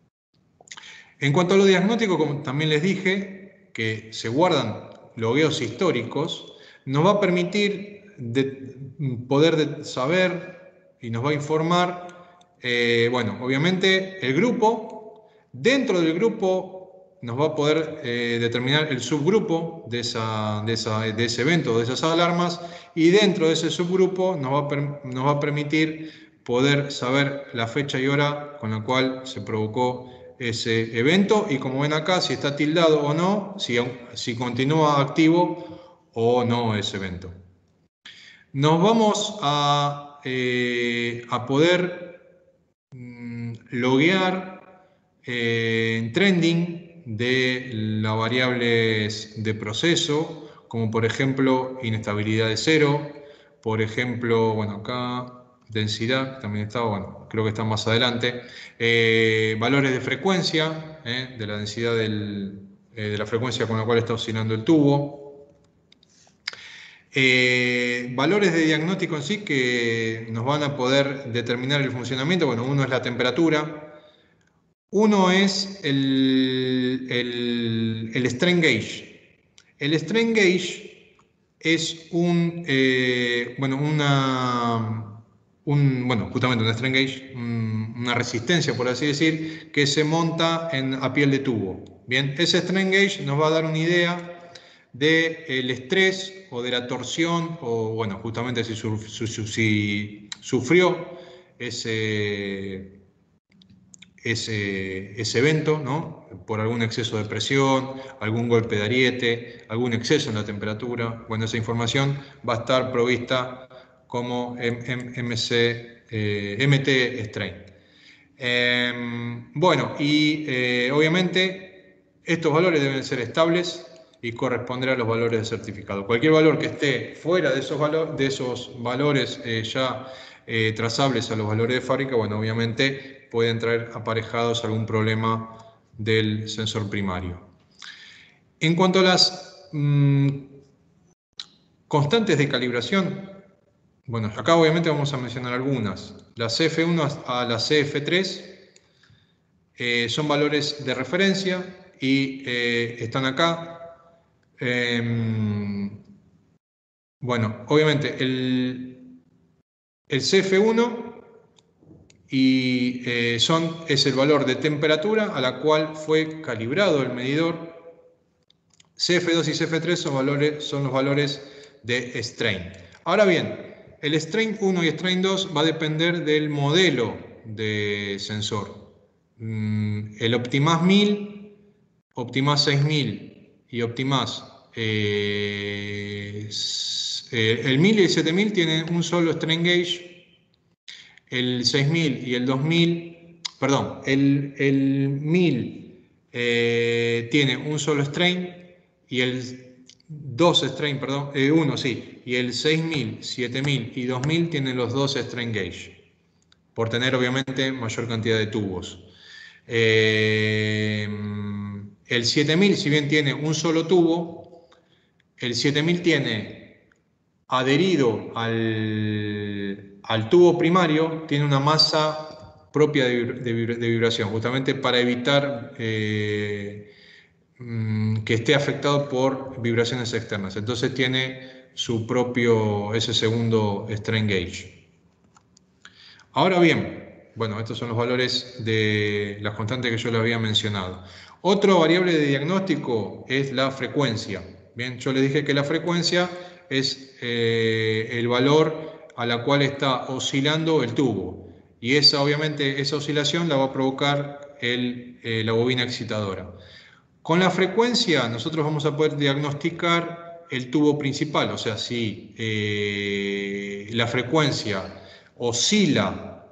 En cuanto a lo diagnóstico, como también les dije, que se guardan logueos históricos, nos va a permitir de poder de saber y nos va a informar, eh, bueno, obviamente el grupo, dentro del grupo nos va a poder eh, determinar el subgrupo de, esa, de, esa, de ese evento, de esas alarmas, y dentro de ese subgrupo nos va, a, nos va a permitir poder saber la fecha y hora con la cual se provocó ese evento y, como ven acá, si está tildado o no, si, si continúa activo o no ese evento. Nos vamos a, eh, a poder mm, loguear eh, en trending de las variables de proceso, como por ejemplo inestabilidad de cero, por ejemplo, bueno, acá densidad, también está, bueno, creo que está más adelante, eh, valores de frecuencia, eh, de la densidad del, eh, de la frecuencia con la cual está oscilando el tubo. Eh, valores de diagnóstico en sí que nos van a poder determinar el funcionamiento. Bueno, uno es la temperatura. Uno es el, el, el strain gauge. El strain gauge es un, eh, bueno, una, un, bueno, justamente un strain gauge, un, una resistencia, por así decir, que se monta en, a piel de tubo. Bien, ese strain gauge nos va a dar una idea del estrés o de la torsión, o bueno, justamente si, su, su, su, si sufrió ese, ese, ese evento, ¿no? Por algún exceso de presión, algún golpe de ariete, algún exceso en la temperatura. Bueno, esa información va a estar provista como M C, eh, M T strain. Eh, bueno, y eh, obviamente estos valores deben ser estables y corresponder a los valores de certificado. Cualquier valor que esté fuera de esos, valor, de esos valores eh, ya eh, trazables a los valores de fábrica, bueno, obviamente pueden traer aparejados algún problema del sensor primario. En cuanto a las mmm, constantes de calibración, bueno, acá obviamente vamos a mencionar algunas. La C F uno a la C F tres eh, son valores de referencia y eh, están acá. Eh, bueno, obviamente el, el C F uno y, eh, son, es el valor de temperatura a la cual fue calibrado el medidor. C F dos y C F tres son, valores, son los valores de strain. Ahora bien, el strain uno y strain dos va a depender del modelo de sensor. El Optimas mil, Optimas seis mil y Optimas eh, el mil y el siete mil tienen un solo strain gauge. El seis mil y el dos mil, perdón, el, el mil eh, tiene un solo strain y el dos strain, perdón, eh, uno sí, y el seis mil, siete mil y dos mil tienen los dos strain gauge, por tener obviamente mayor cantidad de tubos. Eh, el siete mil, si bien tiene un solo tubo, el siete mil tiene adherido al, al tubo primario, tiene una masa propia de, de, de vibración, justamente para evitar eh, que esté afectado por vibraciones externas. Entonces tiene su propio, ese segundo strain gauge. Ahora bien, bueno, estos son los valores de las constantes que yo les había mencionado. Otra variable de diagnóstico es la frecuencia. Bien, yo les dije que la frecuencia es eh, el valor a la cual está oscilando el tubo. Y esa, obviamente, esa oscilación la va a provocar el, eh, la bobina excitadora. Con la frecuencia nosotros vamos a poder diagnosticar el tubo principal, o sea, si eh, la frecuencia oscila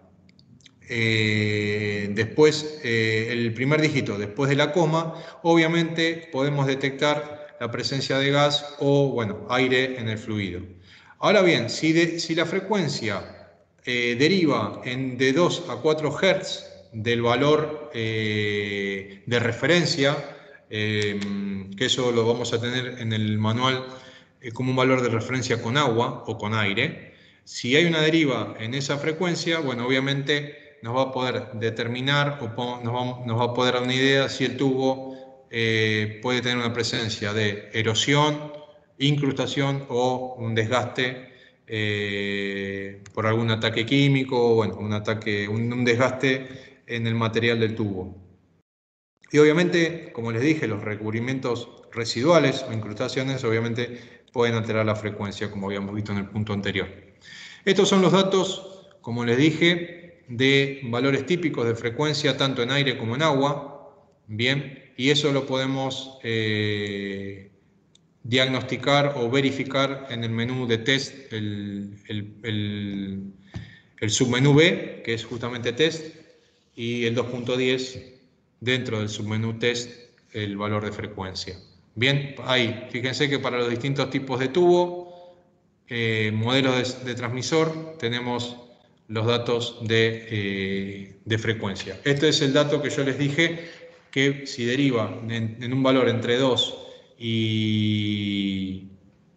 eh, después, eh, el primer dígito después de la coma, obviamente podemos detectar la presencia de gas o, bueno, aire en el fluido. Ahora bien, si, de, si la frecuencia eh, deriva en de dos a cuatro hertz del valor eh, de referencia, eh, que eso lo vamos a tener en el manual eh, como un valor de referencia con agua o con aire, si hay una deriva en esa frecuencia, bueno, obviamente nos va a poder determinar o nos va, nos va a poder dar una idea si el tubo eh, puede tener una presencia de erosión, incrustación o un desgaste eh, por algún ataque químico, bueno, un, ataque, un, un desgaste en el material del tubo. Y obviamente, como les dije, los recubrimientos residuales o incrustaciones obviamente pueden alterar la frecuencia, como habíamos visto en el punto anterior. Estos son los datos, como les dije, de valores típicos de frecuencia tanto en aire como en agua. Bien, y eso lo podemos eh, diagnosticar o verificar en el menú de test, el, el, el, el submenú B, que es justamente test, y el dos punto diez dentro del submenú test, el valor de frecuencia. Bien, ahí, fíjense que para los distintos tipos de tubo, eh, modelos de, de transmisor, tenemos los datos de, eh, de frecuencia. Este es el dato que yo les dije, que si deriva en, en un valor entre dos y,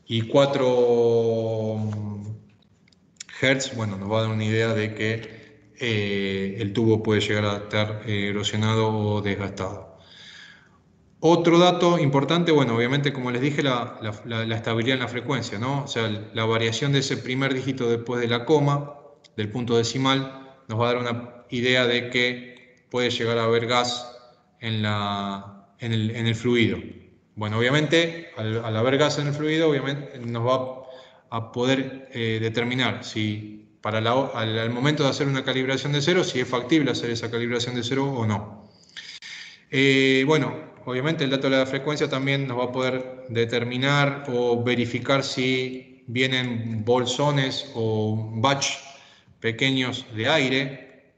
y cuatro hertz, bueno, nos va a dar una idea de que eh, el tubo puede llegar a estar eh, erosionado o desgastado. Otro dato importante, bueno, obviamente, como les dije, la, la, la estabilidad en la frecuencia, ¿no? O sea, la variación de ese primer dígito después de la coma, del punto decimal, nos va a dar una idea de que puede llegar a haber gas en, la, en, el, en el fluido. Bueno, obviamente, al, al haber gas en el fluido, obviamente nos va a poder eh, determinar si para la, al, al momento de hacer una calibración de cero, si es factible hacer esa calibración de cero o no. Eh, bueno, obviamente el dato de la frecuencia también nos va a poder determinar o verificar si vienen bolsones o batch pequeños de aire.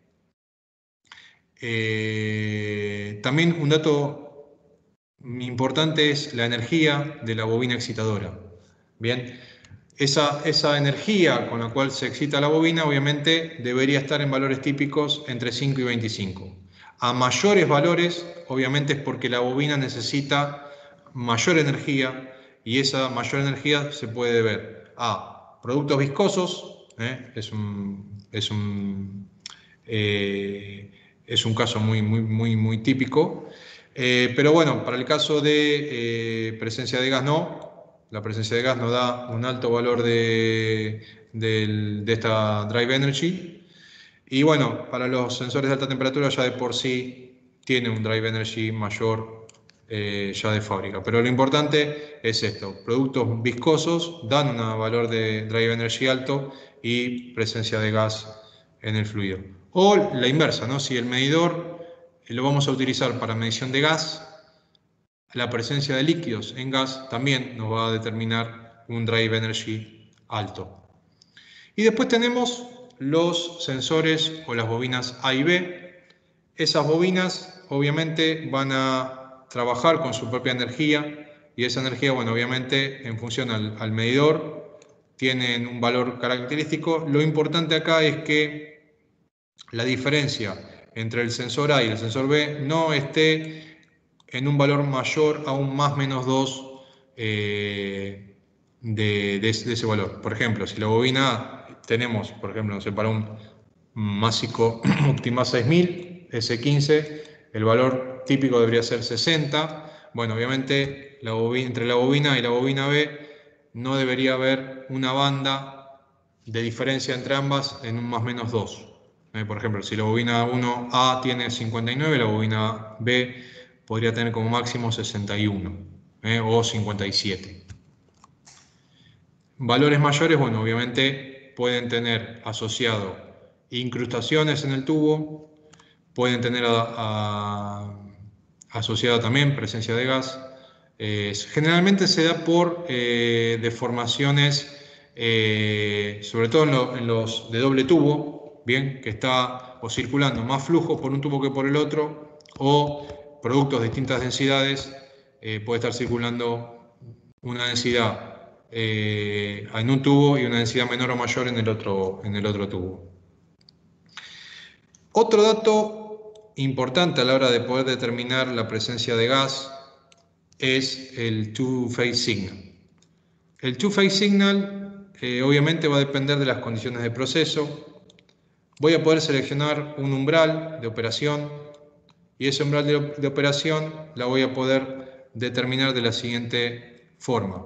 Eh, también un dato importante es la energía de la bobina excitadora. Bien, esa, esa energía con la cual se excita la bobina obviamente debería estar en valores típicos entre cinco y veinticinco. A mayores valores, obviamente es porque la bobina necesita mayor energía y esa mayor energía se puede deber a productos viscosos, ¿eh? es un, es un, eh, es un caso muy, muy, muy, muy típico, eh, pero bueno, para el caso de eh, presencia de gas no. La presencia de gas nos da un alto valor de, de, de esta drive energy. Y bueno, para los sensores de alta temperatura ya de por sí tiene un drive energy mayor eh, ya de fábrica. Pero lo importante es esto, productos viscosos dan un valor de drive energy alto y presencia de gas en el fluido. O la inversa, ¿no? Si el medidor lo vamos a utilizar para medición de gas, la presencia de líquidos en gas también nos va a determinar un drive energy alto. Y después tenemos los sensores o las bobinas A y B. Esas bobinas obviamente van a trabajar con su propia energía y esa energía, bueno, obviamente en función al, al medidor tienen un valor característico. Lo importante acá es que la diferencia entre el sensor A y el sensor B no esté en un valor mayor a un más menos dos eh, de, de, de ese valor. Por ejemplo, si la bobina A tenemos, por ejemplo, no sé, para un Másico Optima seis mil, S quince, el valor típico debería ser sesenta. Bueno, obviamente la bobina, entre la bobina y la bobina B no debería haber una banda de diferencia entre ambas en un más menos dos. Eh, por ejemplo, si la bobina uno A tiene cincuenta y nueve, la bobina B podría tener como máximo sesenta y uno eh, o cincuenta y siete. Valores mayores, bueno, obviamente pueden tener asociado incrustaciones en el tubo, pueden tener a, a, asociado también presencia de gas. Eh, generalmente se da por eh, deformaciones, eh, sobre todo en, lo, en los de doble tubo, bien, que está o circulando más flujo por un tubo que por el otro, o productos de distintas densidades, eh, puede estar circulando una densidad Eh, en un tubo y una densidad menor o mayor en el otro, en el otro tubo. Otro dato importante a la hora de poder determinar la presencia de gas es el two-phase signal. El two-phase signal eh, obviamente va a depender de las condiciones de proceso. Voy a poder seleccionar un umbral de operación y ese umbral de, de operación la voy a poder determinar de la siguiente forma.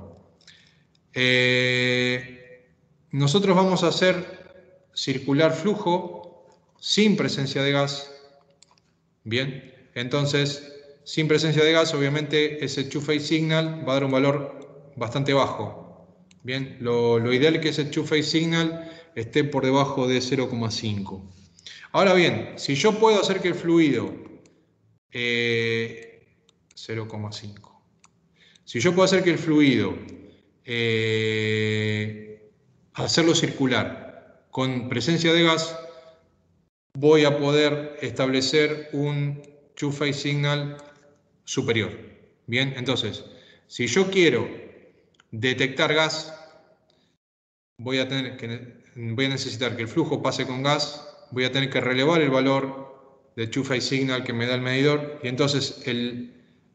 Eh, nosotros vamos a hacer circular flujo sin presencia de gas. Bien, entonces sin presencia de gas obviamente ese two-phase signal va a dar un valor bastante bajo. Bien, lo, lo ideal es que ese two-phase signal esté por debajo de cero coma cinco. Ahora bien, si yo puedo hacer que el fluido eh, cero coma cinco, si yo puedo hacer que el fluido Eh, hacerlo circular con presencia de gas, voy a poder establecer un two-phase signal superior. Bien, entonces, si yo quiero detectar gas, voy a, tener que, voy a necesitar que el flujo pase con gas, voy a tener que relevar el valor de two-phase signal que me da el medidor y entonces el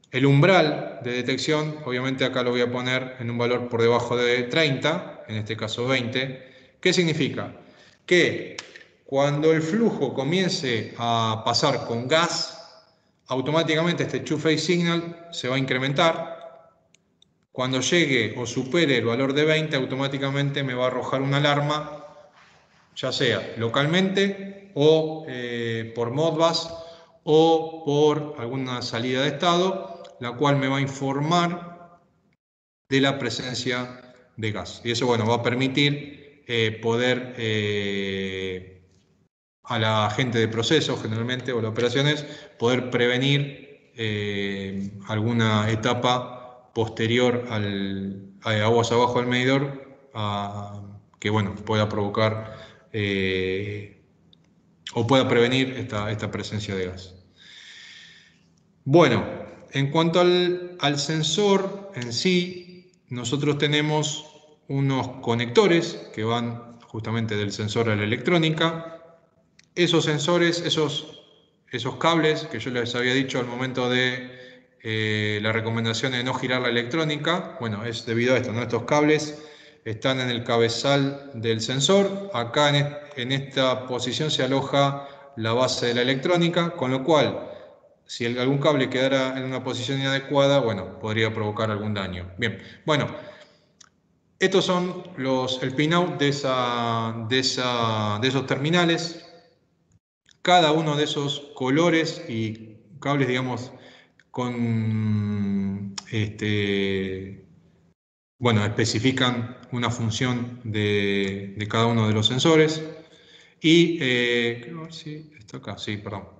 el umbral de detección, obviamente acá lo voy a poner en un valor por debajo de treinta, en este caso veinte. ¿Qué significa? Que cuando el flujo comience a pasar con gas, automáticamente este two-phase signal se va a incrementar. Cuando llegue o supere el valor de veinte, automáticamente me va a arrojar una alarma, ya sea localmente o eh, por Modbus o por alguna salida de estado, la cual me va a informar de la presencia de gas. Y eso, bueno, va a permitir eh, poder eh, a la gente de procesos, generalmente, o las operaciones, poder prevenir eh, alguna etapa posterior al, a aguas abajo del medidor, a, que bueno, pueda provocar eh, o pueda prevenir esta, esta presencia de gas. Bueno, en cuanto al, al sensor en sí, nosotros tenemos unos conectores que van justamente del sensor a la electrónica. Esos sensores, esos, esos cables que yo les había dicho al momento de eh, la recomendación de no girar la electrónica, bueno, es debido a esto, ¿no? Estos cables están en el cabezal del sensor. Acá en, en esta posición se aloja la base de la electrónica, con lo cual, si el, algún cable quedara en una posición inadecuada, bueno, podría provocar algún daño. Bien, bueno, estos son los, el pinout de, esa, de, esa, de esos terminales. Cada uno de esos colores y cables, digamos, con este, bueno, especifican una función de, de cada uno de los sensores. Y eh, creo que sí, está acá, sí, perdón.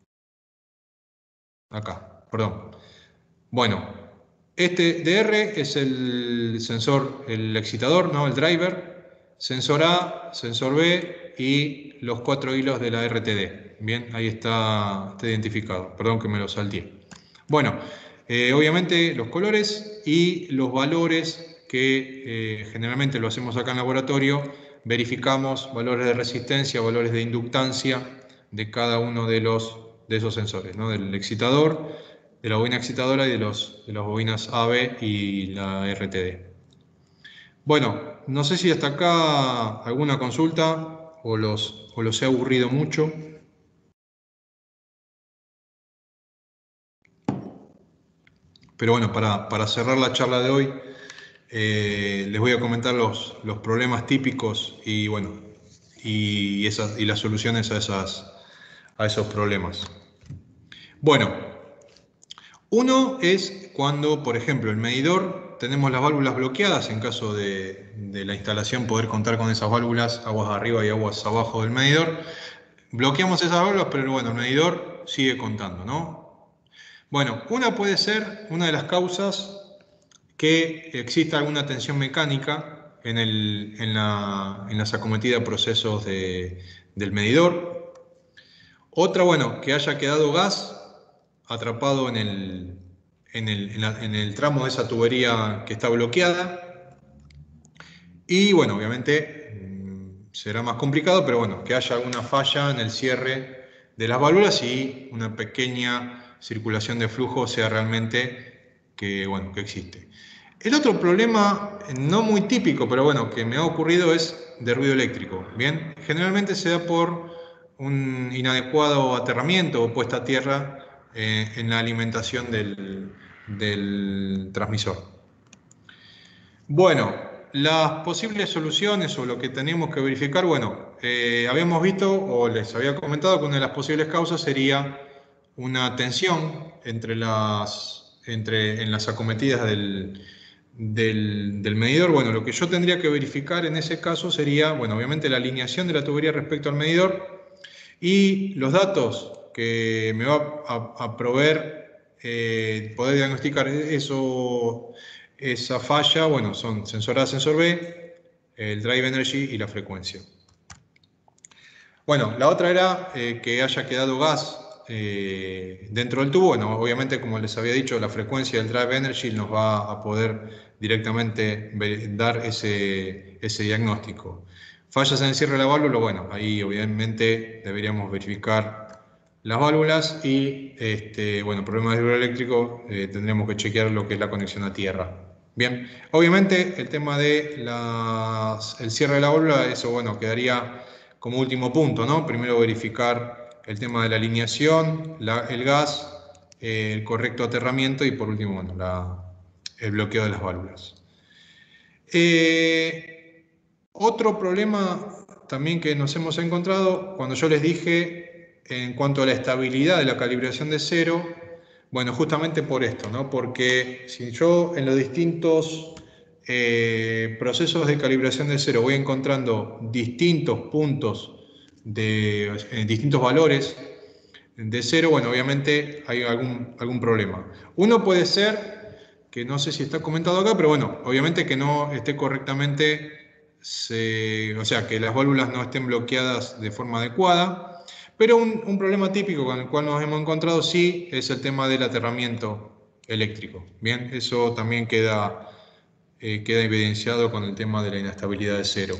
Acá, perdón. Bueno, este D R es el sensor, el excitador, ¿no? El driver. Sensor A, sensor B y los cuatro hilos de la R T D. Bien, ahí está, está identificado. Perdón que me lo salté. Bueno, eh, obviamente los colores y los valores que eh, generalmente lo hacemos acá en laboratorio. Verificamos valores de resistencia, valores de inductancia de cada uno de, los, de esos sensores, ¿no? Del excitador, de la bobina excitadora y de, los, de las bobinas A B y la R T D. Bueno, no sé si hasta acá alguna consulta o los, o los he aburrido mucho. Pero bueno, para, para cerrar la charla de hoy, eh, les voy a comentar los, los problemas típicos y, bueno, y, esas, y las soluciones a, esas, a esos problemas. Bueno, uno es cuando, por ejemplo, el medidor, tenemos las válvulas bloqueadas, en caso de, de la instalación poder contar con esas válvulas, aguas arriba y aguas abajo del medidor. Bloqueamos esas válvulas, pero bueno, el medidor sigue contando, ¿no? Bueno, una puede ser, una de las causas, que exista alguna tensión mecánica en, el, en, la, en las acometidas procesos de, del medidor. Otra, bueno, que haya quedado gas atrapado en el, en el, en la, en el tramo de esa tubería que está bloqueada. Y bueno, obviamente será más complicado, pero bueno, que haya alguna falla en el cierre de las válvulas y una pequeña circulación de flujo sea realmente que, bueno, que existe. El otro problema, no muy típico, pero bueno, que me ha ocurrido es de ruido eléctrico. Bien, generalmente se da por un inadecuado aterramiento o puesta a tierra eh, en la alimentación del, del transmisor. Bueno, las posibles soluciones o lo que tenemos que verificar, bueno, eh, habíamos visto o les había comentado que una de las posibles causas sería una tensión entre las, entre, en las acometidas del, del, del medidor. Bueno, lo que yo tendría que verificar en ese caso sería, bueno, obviamente la alineación de la tubería respecto al medidor y los datos que me va a, a proveer, eh, poder diagnosticar eso, esa falla, bueno, son sensor A, sensor B, el drive energy y la frecuencia. Bueno, la otra era eh, que haya quedado gas eh, dentro del tubo. Bueno, obviamente, como les había dicho, la frecuencia del drive energy nos va a poder directamente dar ese, ese diagnóstico. Fallas en el cierre de la válvula, bueno, ahí obviamente deberíamos verificar las válvulas y, este, bueno, problemas de hidroeléctrico, eh, tendremos que chequear lo que es la conexión a tierra. Bien, obviamente el tema de las, el cierre de la válvula, eso, bueno, quedaría como último punto, ¿no? Primero verificar el tema de la alineación, la, el gas, eh, el correcto aterramiento y por último, bueno, la, el bloqueo de las válvulas. Eh, otro problema también que nos hemos encontrado, cuando yo les dije en cuanto a la estabilidad de la calibración de cero, bueno, justamente por esto, ¿no? Porque si yo en los distintos eh, procesos de calibración de cero voy encontrando distintos puntos de eh, distintos valores de cero, bueno, obviamente hay algún, algún problema. Uno puede ser, que no sé si está comentado acá, pero bueno, obviamente que no esté correctamente, se, o sea, que las válvulas no estén bloqueadas de forma adecuada. Pero un, un problema típico con el cual nos hemos encontrado sí es el tema del aterramiento eléctrico. Bien, eso también queda, eh, queda evidenciado con el tema de la inestabilidad de cero.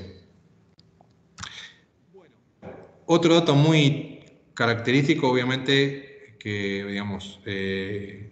Otro dato muy característico, obviamente, que digamos, eh,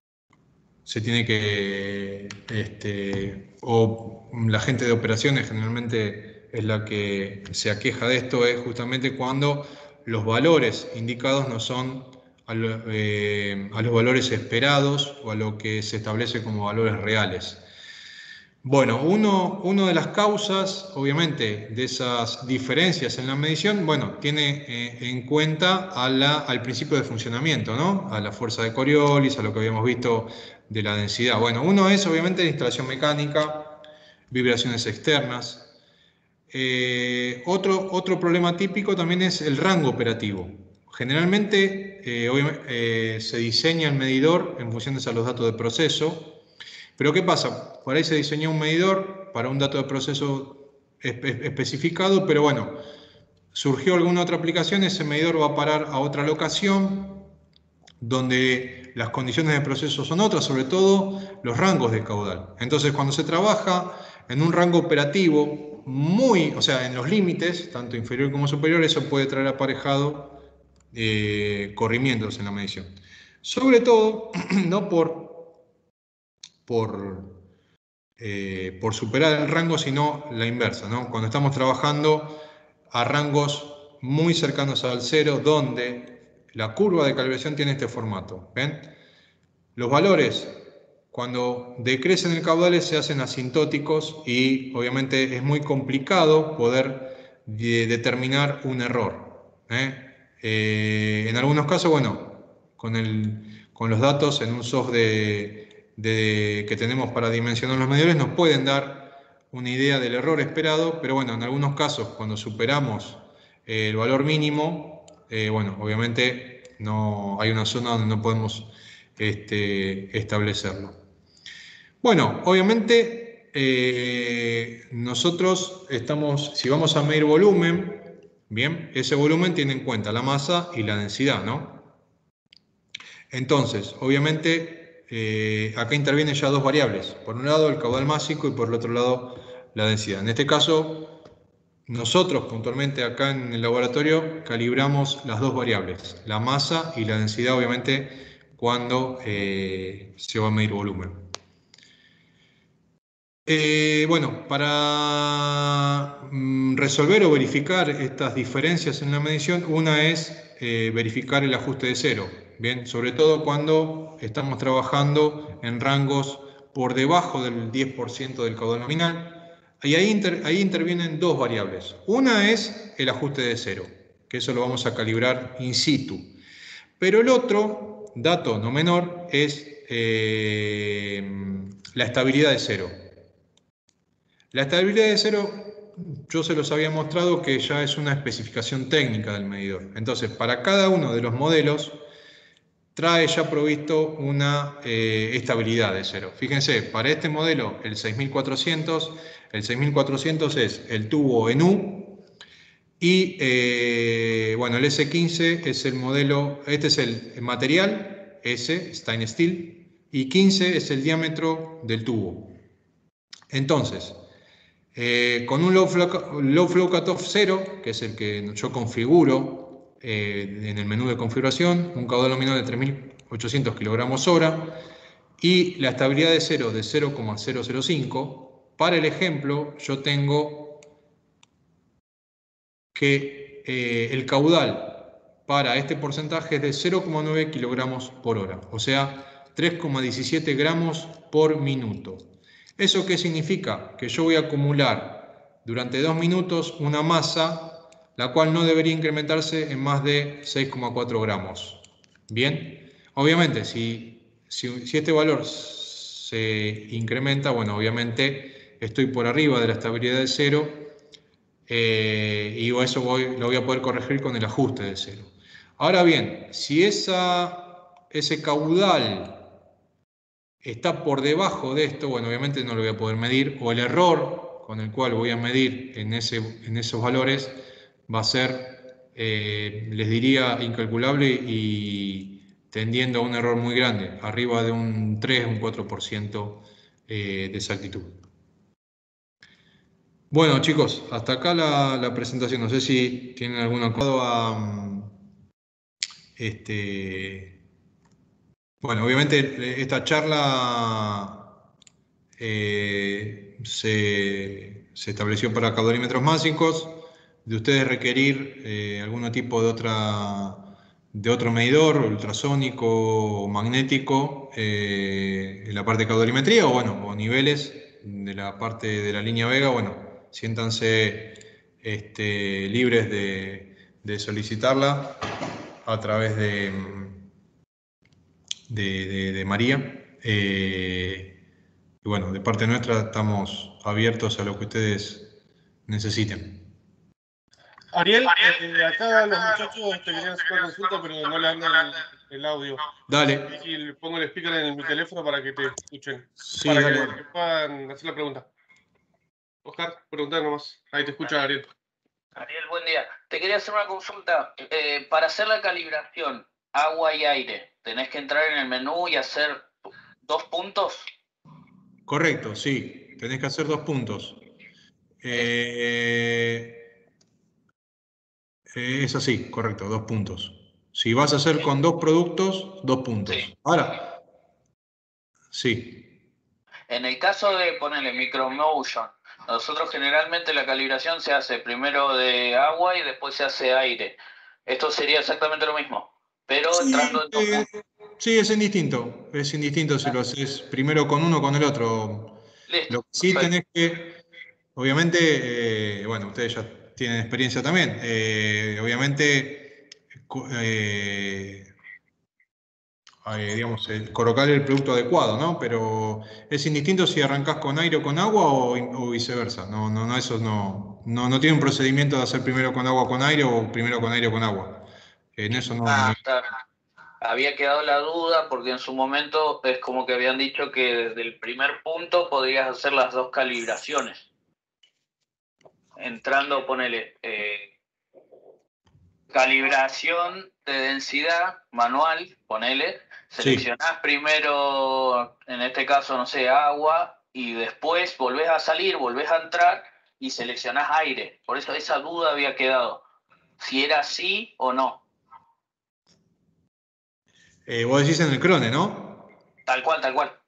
se tiene que, este, o la gente de operaciones generalmente es la que se aqueja de esto, es justamente cuando los valores indicados no son a, lo, eh, a los valores esperados o a lo que se establece como valores reales. Bueno, uno, una de las causas, obviamente, de esas diferencias en la medición, bueno, tiene eh, en cuenta a la, al principio de funcionamiento, ¿no? A la fuerza de Coriolis, a lo que habíamos visto de la densidad. Bueno, uno es, obviamente, la instalación mecánica, vibraciones externas. Eh, otro, otro problema típico también es el rango operativo. Generalmente eh, eh, se diseña el medidor en función de los datos de proceso. Pero ¿qué pasa? Por ahí se diseñó un medidor para un dato de proceso espe especificado, pero bueno, surgió alguna otra aplicación, ese medidor va a parar a otra locación donde las condiciones de proceso son otras, sobre todo los rangos de caudal. Entonces, cuando se trabaja en un rango operativo muy, o sea, en los límites, tanto inferior como superior, eso puede traer aparejado eh, corrimientos en la medición. Sobre todo, no por Por, eh, por superar el rango, sino la inversa, ¿no? Cuando estamos trabajando a rangos muy cercanos al cero, donde la curva de calibración tiene este formato. ¿Ven? Los valores, cuando decrecen el caudal, se hacen asintóticos y obviamente es muy complicado poder de determinar un error. ¿eh? Eh, en algunos casos, bueno, con, el, con los datos en un soft de De, que tenemos para dimensionar los medidores nos pueden dar una idea del error esperado, pero bueno, en algunos casos cuando superamos eh, el valor mínimo, eh, bueno, obviamente no, hay una zona donde no podemos este, establecerlo. Bueno, obviamente eh, nosotros estamos, si vamos a medir volumen, bien, ese volumen tiene en cuenta la masa y la densidad, ¿no? Entonces, obviamente Eh, acá intervienen ya dos variables. Por un lado el caudal másico y por el otro lado la densidad. En este caso, nosotros puntualmente acá en el laboratorio calibramos las dos variables, la masa y la densidad, obviamente, cuando eh, se va a medir volumen. Eh, bueno, para mm, resolver o verificar estas diferencias en la medición, una es eh, verificar el ajuste de cero. Bien, sobre todo cuando estamos trabajando en rangos por debajo del diez por ciento del caudal nominal. Y ahí, inter, ahí intervienen dos variables. Una es el ajuste de cero, que eso lo vamos a calibrar in situ. Pero el otro, dato no menor, es eh, la estabilidad de cero. La estabilidad de cero, yo se los había mostrado que ya es una especificación técnica del medidor. Entonces, para cada uno de los modelos, trae ya provisto una eh, estabilidad de cero. Fíjense, para este modelo, el seis mil cuatrocientos, el seis mil cuatrocientos es el tubo en U, y eh, bueno, el S quince es el modelo, este es el material, S, stainless steel, y quince es el diámetro del tubo. Entonces, eh, con un low flow, low flow cutoff cero, que es el que yo configuro eh, en el menú de configuración, un caudal nominal de tres mil ochocientos kilogramos hora y la estabilidad de cero de cero coma cero cero cinco. Para el ejemplo, yo tengo que eh, el caudal para este porcentaje es de cero coma nueve kilogramos por hora, o sea, tres coma diecisiete gramos por minuto. ¿Eso qué significa? Que yo voy a acumular durante dos minutos una masa, la cual no debería incrementarse en más de seis coma cuatro gramos. Bien, obviamente, si, si, si este valor se incrementa, bueno, obviamente estoy por arriba de la estabilidad de cero, eh, y eso voy, lo voy a poder corregir con el ajuste de cero. Ahora bien, si esa, ese caudal está por debajo de esto, bueno, obviamente no lo voy a poder medir, o el error con el cual voy a medir en, ese, en esos valores va a ser, eh, les diría, incalculable y tendiendo a un error muy grande, arriba de un tres, un cuatro por ciento eh, de exactitud. Bueno, chicos, hasta acá la, la presentación. No sé si tienen alguna cosa a... Este, bueno, obviamente esta charla eh, se, se estableció para caudorímetros máxicos. De ustedes requerir eh, algún tipo de, otra, de otro medidor, ultrasónico o magnético, eh, en la parte de caudorimetría, o bueno, o niveles de la parte de la línea Vega, bueno, siéntanse este, libres de, de solicitarla a través de, de, de, de María. Eh, y bueno, de parte nuestra estamos abiertos a lo que ustedes necesiten. Ariel, eh, acá los muchachos te querían hacer una consulta, pero no le andan el, el audio. Dale. Y le pongo el speaker en mi teléfono para que te escuchen. Sí, para dale. que, que puedan hacer la pregunta. Oscar, preguntar nomás. Ahí te escucha Ariel. Ariel, buen día. Te quería hacer una consulta. Eh, para hacer la calibración, agua y aire, ¿tenés que entrar en el menú y hacer dos puntos? Correcto, sí. Tenés que hacer dos puntos. Eh, eh, es así, correcto, dos puntos. Si vas a hacer con dos productos, dos puntos. Sí. Ahora, sí. En el caso de ponerle micromotion, nosotros generalmente la calibración se hace primero de agua y después se hace aire. Esto sería exactamente lo mismo, pero Sí, entrando en dos eh, puntos. sí, es indistinto. Es indistinto si lo haces primero con uno o con el otro. Listo, Lo que sí perfecto. tenés que, obviamente, eh, bueno, ustedes ya tienen experiencia también. Eh, obviamente, eh, eh, digamos, eh, colocar el producto adecuado, ¿no? Pero es indistinto si arrancás con aire o con agua o, o viceversa. No, no, no, eso no, no, no tiene un procedimiento de hacer primero con agua con aire o primero con aire con agua. En eso no. Ah, no. está. Había quedado la duda porque en su momento es como que habían dicho que desde el primer punto podrías hacer las dos calibraciones. Entrando, ponele, eh, calibración de densidad manual, ponele, seleccionás sí. primero, en este caso, no sé, agua, y después volvés a salir, volvés a entrar y seleccionás aire. Por eso esa duda había quedado, si era así o no. Eh, vos decís en el Crone, ¿no? Tal cual, tal cual.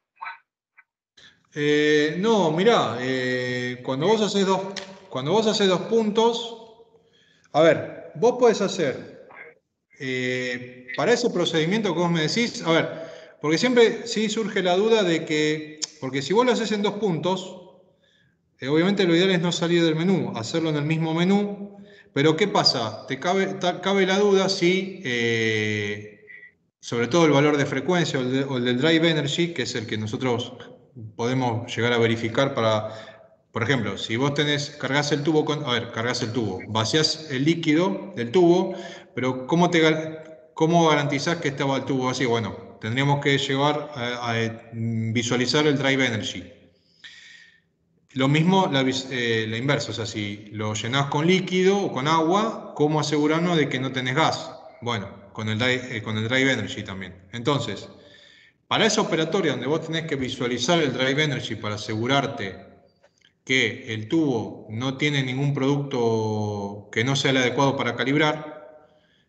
Eh, no, mirá, eh, cuando vos haces dos, cuando vos haces dos puntos, a ver, vos podés hacer, eh, para ese procedimiento que vos me decís, a ver, porque siempre sí surge la duda de que, porque si vos lo haces en dos puntos, eh, obviamente lo ideal es no salir del menú, hacerlo en el mismo menú, pero ¿qué pasa? Te cabe, ta, cabe la duda si... Eh, sobre todo el valor de frecuencia o el, de, o el del drive energy, que es el que nosotros podemos llegar a verificar para, por ejemplo, si vos tenés, cargas el tubo con, a ver, cargas el tubo, vaciás el líquido del tubo, pero ¿cómo, te, cómo garantizás que estaba el tubo así? Bueno, tendríamos que llevar a, a visualizar el drive energy. Lo mismo la, eh, la inversa, o sea, si lo llenás con líquido o con agua, ¿cómo asegurarnos de que no tenés gas? Bueno, con el, eh, con el Drive Energy también. Entonces, para esa operatoria donde vos tenés que visualizar el Drive Energy para asegurarte que el tubo no tiene ningún producto que no sea el adecuado para calibrar,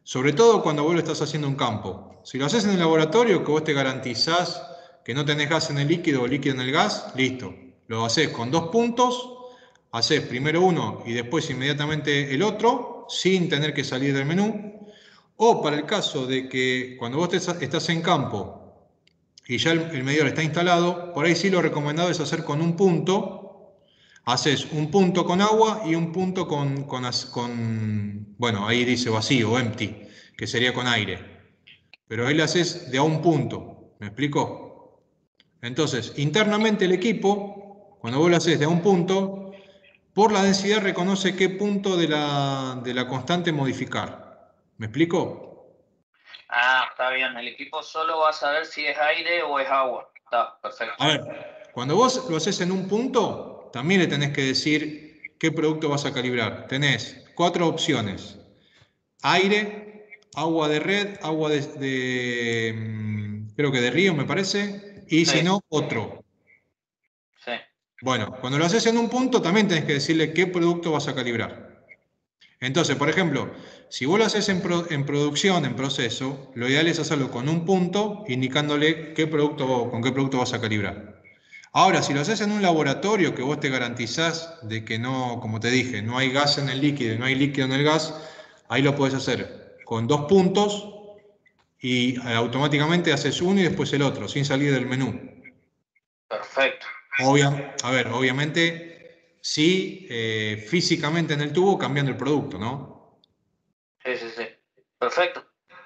Sobre todo cuando vos lo estás haciendo en campo. Si lo haces en el laboratorio, que vos te garantizás que no tenés gas en el líquido o líquido en el gas, listo. Lo haces con dos puntos, haces primero uno y después inmediatamente el otro, sin tener que salir del menú. O para el caso de que cuando vos estás en campo y ya el, el medidor está instalado, por ahí sí lo recomendado es hacer con un punto. Haces un punto con agua y un punto con, con, con, bueno, ahí dice vacío, empty, que sería con aire. Pero ahí le haces de a un punto, ¿me explico? Entonces, internamente el equipo, cuando vos lo haces de a un punto, por la densidad reconoce qué punto de la, de la constante modificar. ¿Me explico? Ah, está bien. El equipo solo va a saber si es aire o es agua. Está, perfecto. A ver, cuando vos lo haces en un punto, también le tenés que decir qué producto vas a calibrar. Tenés cuatro opciones. Aire, agua de red, agua de, de creo que de río me parece, y Sí. si no, otro. Sí. Bueno, cuando lo haces en un punto, también tenés que decirle qué producto vas a calibrar. Entonces, por ejemplo, si vos lo haces en, pro, en producción, en proceso, lo ideal es hacerlo con un punto, indicándole qué producto, con qué producto vas a calibrar. Ahora, si lo haces en un laboratorio que vos te garantizás de que no, como te dije, no hay gas en el líquido y no hay líquido en el gas, ahí lo podés hacer con dos puntos y automáticamente haces uno y después el otro, sin salir del menú. Perfecto. Obvia, a ver, obviamente, sí, eh, físicamente en el tubo cambiando el producto, ¿no? Sí, sí, sí. Perfecto.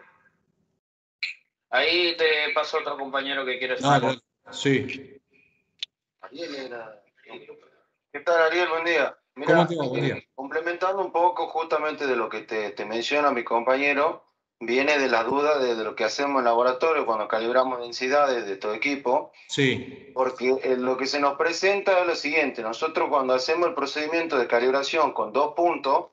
Ahí te pasó otro compañero que quiere Dale, dale. Sí. Ariel era... ¿Qué tal, Ariel? Buen día. Mira, ¿Cómo te va? Buen día. eh, complementando un poco justamente de lo que te, te menciona mi compañero, viene de la duda de, de lo que hacemos en laboratorio cuando calibramos densidades de todo equipo, Sí, porque eh, lo que se nos presenta es lo siguiente: nosotros cuando hacemos el procedimiento de calibración con dos puntos,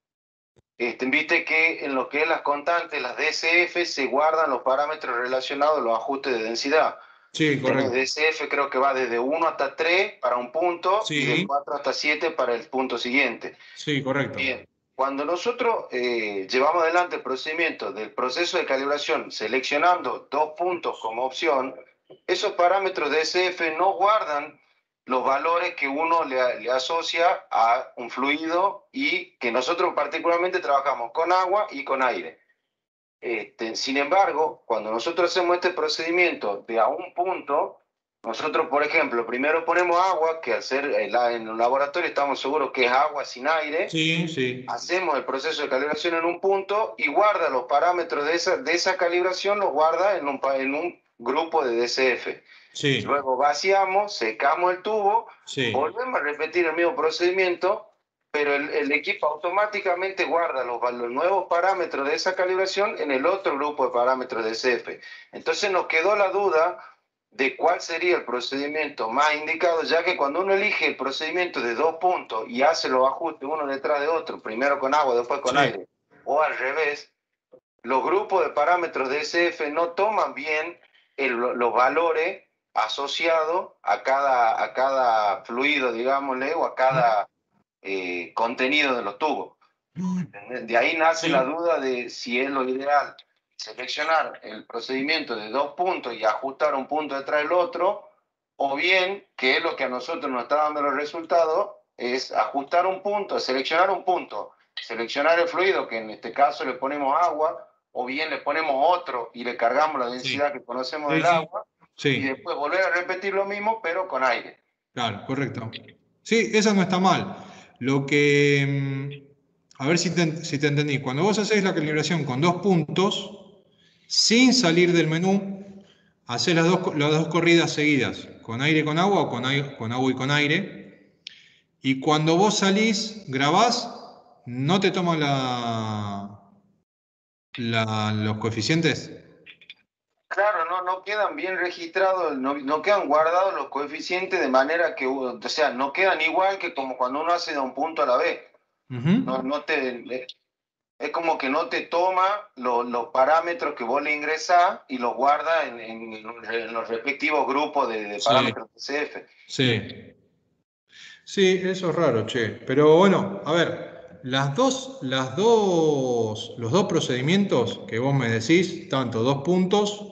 este, viste que en lo que es las constantes, las D C F, se guardan los parámetros relacionados a los ajustes de densidad. sí, correcto. D C F creo que va desde uno hasta tres para un punto, Sí. y de cuatro hasta siete para el punto siguiente. Sí, correcto. Bien, cuando nosotros eh, llevamos adelante el procedimiento del proceso de calibración seleccionando dos puntos como opción, esos parámetros de D C F no guardan los valores que uno le, le asocia a un fluido, y que nosotros particularmente trabajamos con agua y con aire. Este, sin embargo, cuando nosotros hacemos este procedimiento de a un punto, nosotros, por ejemplo, primero ponemos agua, que al ser en un laboratorio estamos seguros que es agua sin aire. Sí, sí. Hacemos el proceso de calibración en un punto y guarda los parámetros de esa, de esa calibración, los guarda en un, en un grupo de D C F. Sí. Luego vaciamos, secamos el tubo, Sí. volvemos a repetir el mismo procedimiento, pero el, el equipo automáticamente guarda los, los nuevos parámetros de esa calibración en el otro grupo de parámetros de D C F. Entonces nos quedó la duda de cuál sería el procedimiento más indicado, ya que cuando uno elige el procedimiento de dos puntos y hace los ajustes uno detrás de otro, primero con agua, después con Sí. aire, o al revés, los grupos de parámetros de D C F no toman bien el, los valores asociados a cada, a cada fluido, digámosle, o a cada eh, contenido de los tubos. De ahí nace Sí. la duda de si es lo ideal seleccionar el procedimiento de dos puntos y ajustar un punto detrás del otro, o bien, que es lo que a nosotros nos está dando los resultados, es ajustar un punto, seleccionar un punto, seleccionar el fluido, que en este caso le ponemos agua, o bien le ponemos otro y le cargamos la densidad Sí. que conocemos Sí, del sí. agua, Sí. y después volver a repetir lo mismo, pero con aire. Claro, correcto. Sí, eso no está mal. Lo que, a ver si te, si te entendí, cuando vos hacés la calibración con dos puntos, sin salir del menú, hacés las dos, las dos corridas seguidas, con aire y con agua o con, aire, con agua y con aire, y cuando vos salís, grabás, no te toma la, la, los coeficientes. Claro, no, no quedan bien registrados, no, no quedan guardados los coeficientes, de manera que, o sea, no quedan igual que como cuando uno hace de un punto a la vez. Uh-huh. No, no te, es como que no te toma lo, los parámetros que vos le ingresás y los guarda en, en, en los respectivos grupos de, de parámetros Sí. D C F. Sí. Sí, eso es raro, che. Pero bueno, a ver, las dos, las dos, los dos procedimientos que vos me decís, tanto dos puntos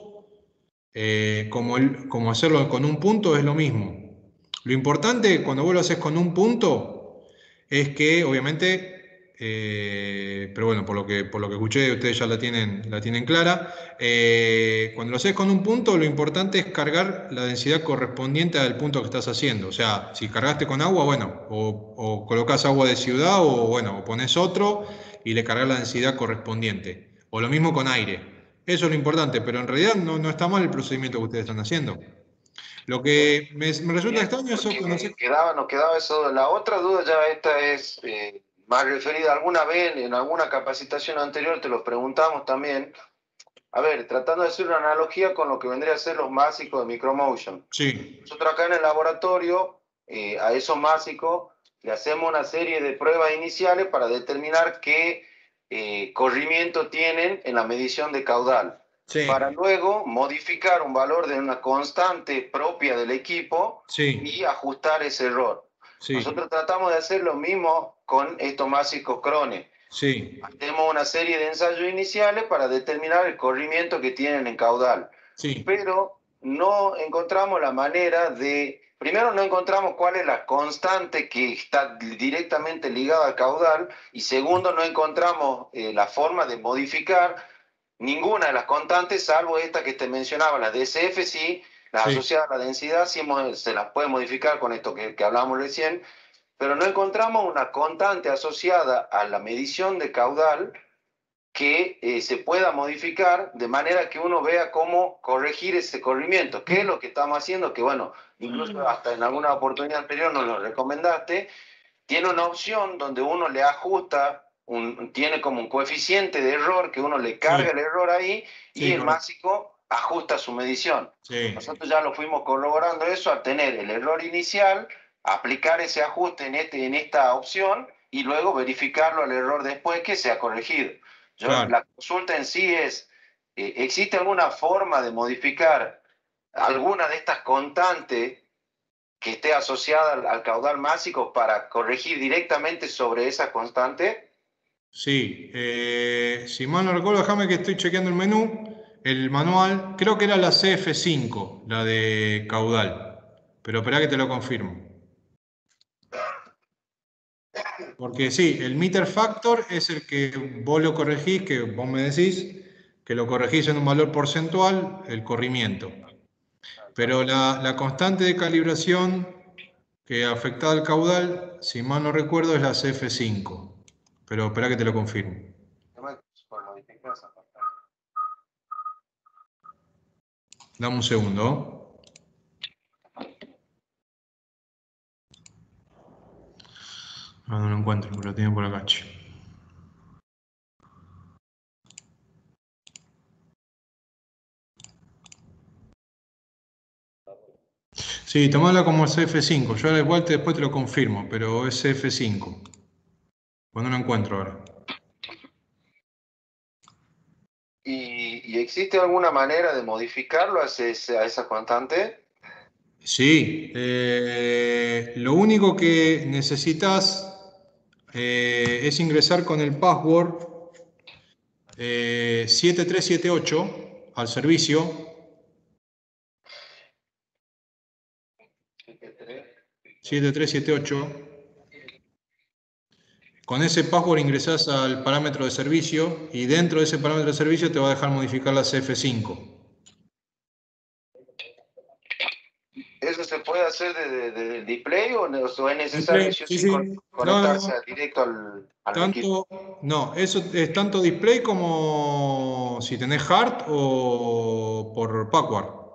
eh, como, el, como hacerlo con un punto, es lo mismo. Lo importante cuando vos lo haces con un punto es que, obviamente, eh, pero bueno, por lo que, por lo que escuché, ustedes ya la tienen, la tienen clara. Eh, cuando lo haces con un punto, lo importante es cargar la densidad correspondiente al punto que estás haciendo. O sea, si cargaste con agua, bueno, o, o colocás agua de ciudad, o bueno, o pones otro y le cargas la densidad correspondiente. O lo mismo con aire. Eso es lo importante, pero en realidad no, no está mal el procedimiento que ustedes están haciendo. Lo que me, me resulta extraño es eso cuando se... quedaba, nos quedaba eso. La otra duda, ya esta es eh, más referida. Alguna vez, en alguna capacitación anterior, te lo preguntamos también. A ver, tratando de hacer una analogía con lo que vendría a ser los másicos de Micromotion. Sí. Nosotros acá en el laboratorio, eh, a esos másicos, le hacemos una serie de pruebas iniciales para determinar qué eh, corrimiento tienen en la medición de caudal. Sí. Para luego modificar un valor de una constante propia del equipo Sí. y ajustar ese error. Sí. Nosotros tratamos de hacer lo mismo con estos másicos Krone. Sí. Hacemos una serie de ensayos iniciales para determinar el corrimiento que tienen en caudal. Sí. Pero no encontramos la manera de... Primero, no encontramos cuál es la constante que está directamente ligada al caudal. Y segundo, no encontramos eh, la forma de modificar ninguna de las constantes, salvo esta que te mencionaba, la D S F, sí, las Sí. asociadas a la densidad, sí se las puede modificar con esto que, que hablamos recién, pero no encontramos una constante asociada a la medición de caudal que eh, se pueda modificar de manera que uno vea cómo corregir ese corrimiento. ¿Qué es lo que estamos haciendo? Que bueno, incluso hasta en alguna oportunidad anterior nos lo recomendaste, tiene una opción donde uno le ajusta, un, tiene como un coeficiente de error que uno le carga Sí. el error ahí y Sí, el correcto. másico ajusta su medición. Sí. Nosotros ya lo fuimos corroborando eso al tener el error inicial, aplicar ese ajuste en, este, en esta opción y luego verificarlo al error después que se ha corregido. Yo, Claro. La consulta en sí es, eh, ¿existe alguna forma de modificar alguna de estas constantes que esté asociada al, al caudal másico para corregir directamente sobre esa constante? Sí. Eh, si mal no recuerdo, déjame que estoy chequeando el menú. El manual, creo que era la C F cinco, la de caudal. Pero esperá que te lo confirmo. Porque sí, el meter factor es el que vos lo corregís, que vos me decís que lo corregís en un valor porcentual, el corrimiento. Pero la, la constante de calibración que afecta al caudal, si mal no recuerdo, es la C F cinco. Pero espera que te lo confirmo. Dame un segundo. Ah, no lo encuentro, pero lo tengo por acá. che. Sí, tomala como C F cinco. Yo igual te, después te lo confirmo, pero es C F cinco. Pues no lo encuentro ahora. ¿Y, y existe alguna manera de modificarlo a, ese, a esa constante? Sí, eh, lo único que necesitas eh, es ingresar con el password eh, siete tres siete ocho al servicio. siete tres siete ocho. Con ese password ingresás al parámetro de servicio y dentro de ese parámetro de servicio te va a dejar modificar la C F cinco. ¿Eso se puede hacer desde, desde el display o, no, o es necesario Display, sí, sí, con, sí. conectarse No, no, directo al, al tanto, equipo? no, eso es tanto display como si tenés hard o por backward.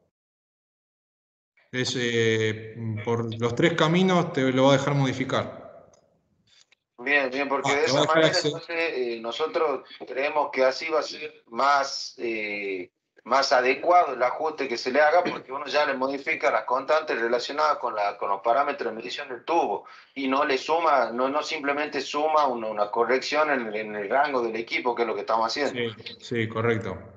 Es, eh, por los tres caminos te lo va a dejar modificar. Bien, bien, porque Ah, de te va a esa dejar manera acceder. entonces eh, nosotros creemos que así va a ser más, eh, más adecuado el ajuste que se le haga, porque uno ya le modifica las constantes relacionadas con, la, con los parámetros de medición del tubo y no le suma, no, no simplemente suma una, una corrección en, en el rango del equipo, que es lo que estamos haciendo. Sí, sí, correcto.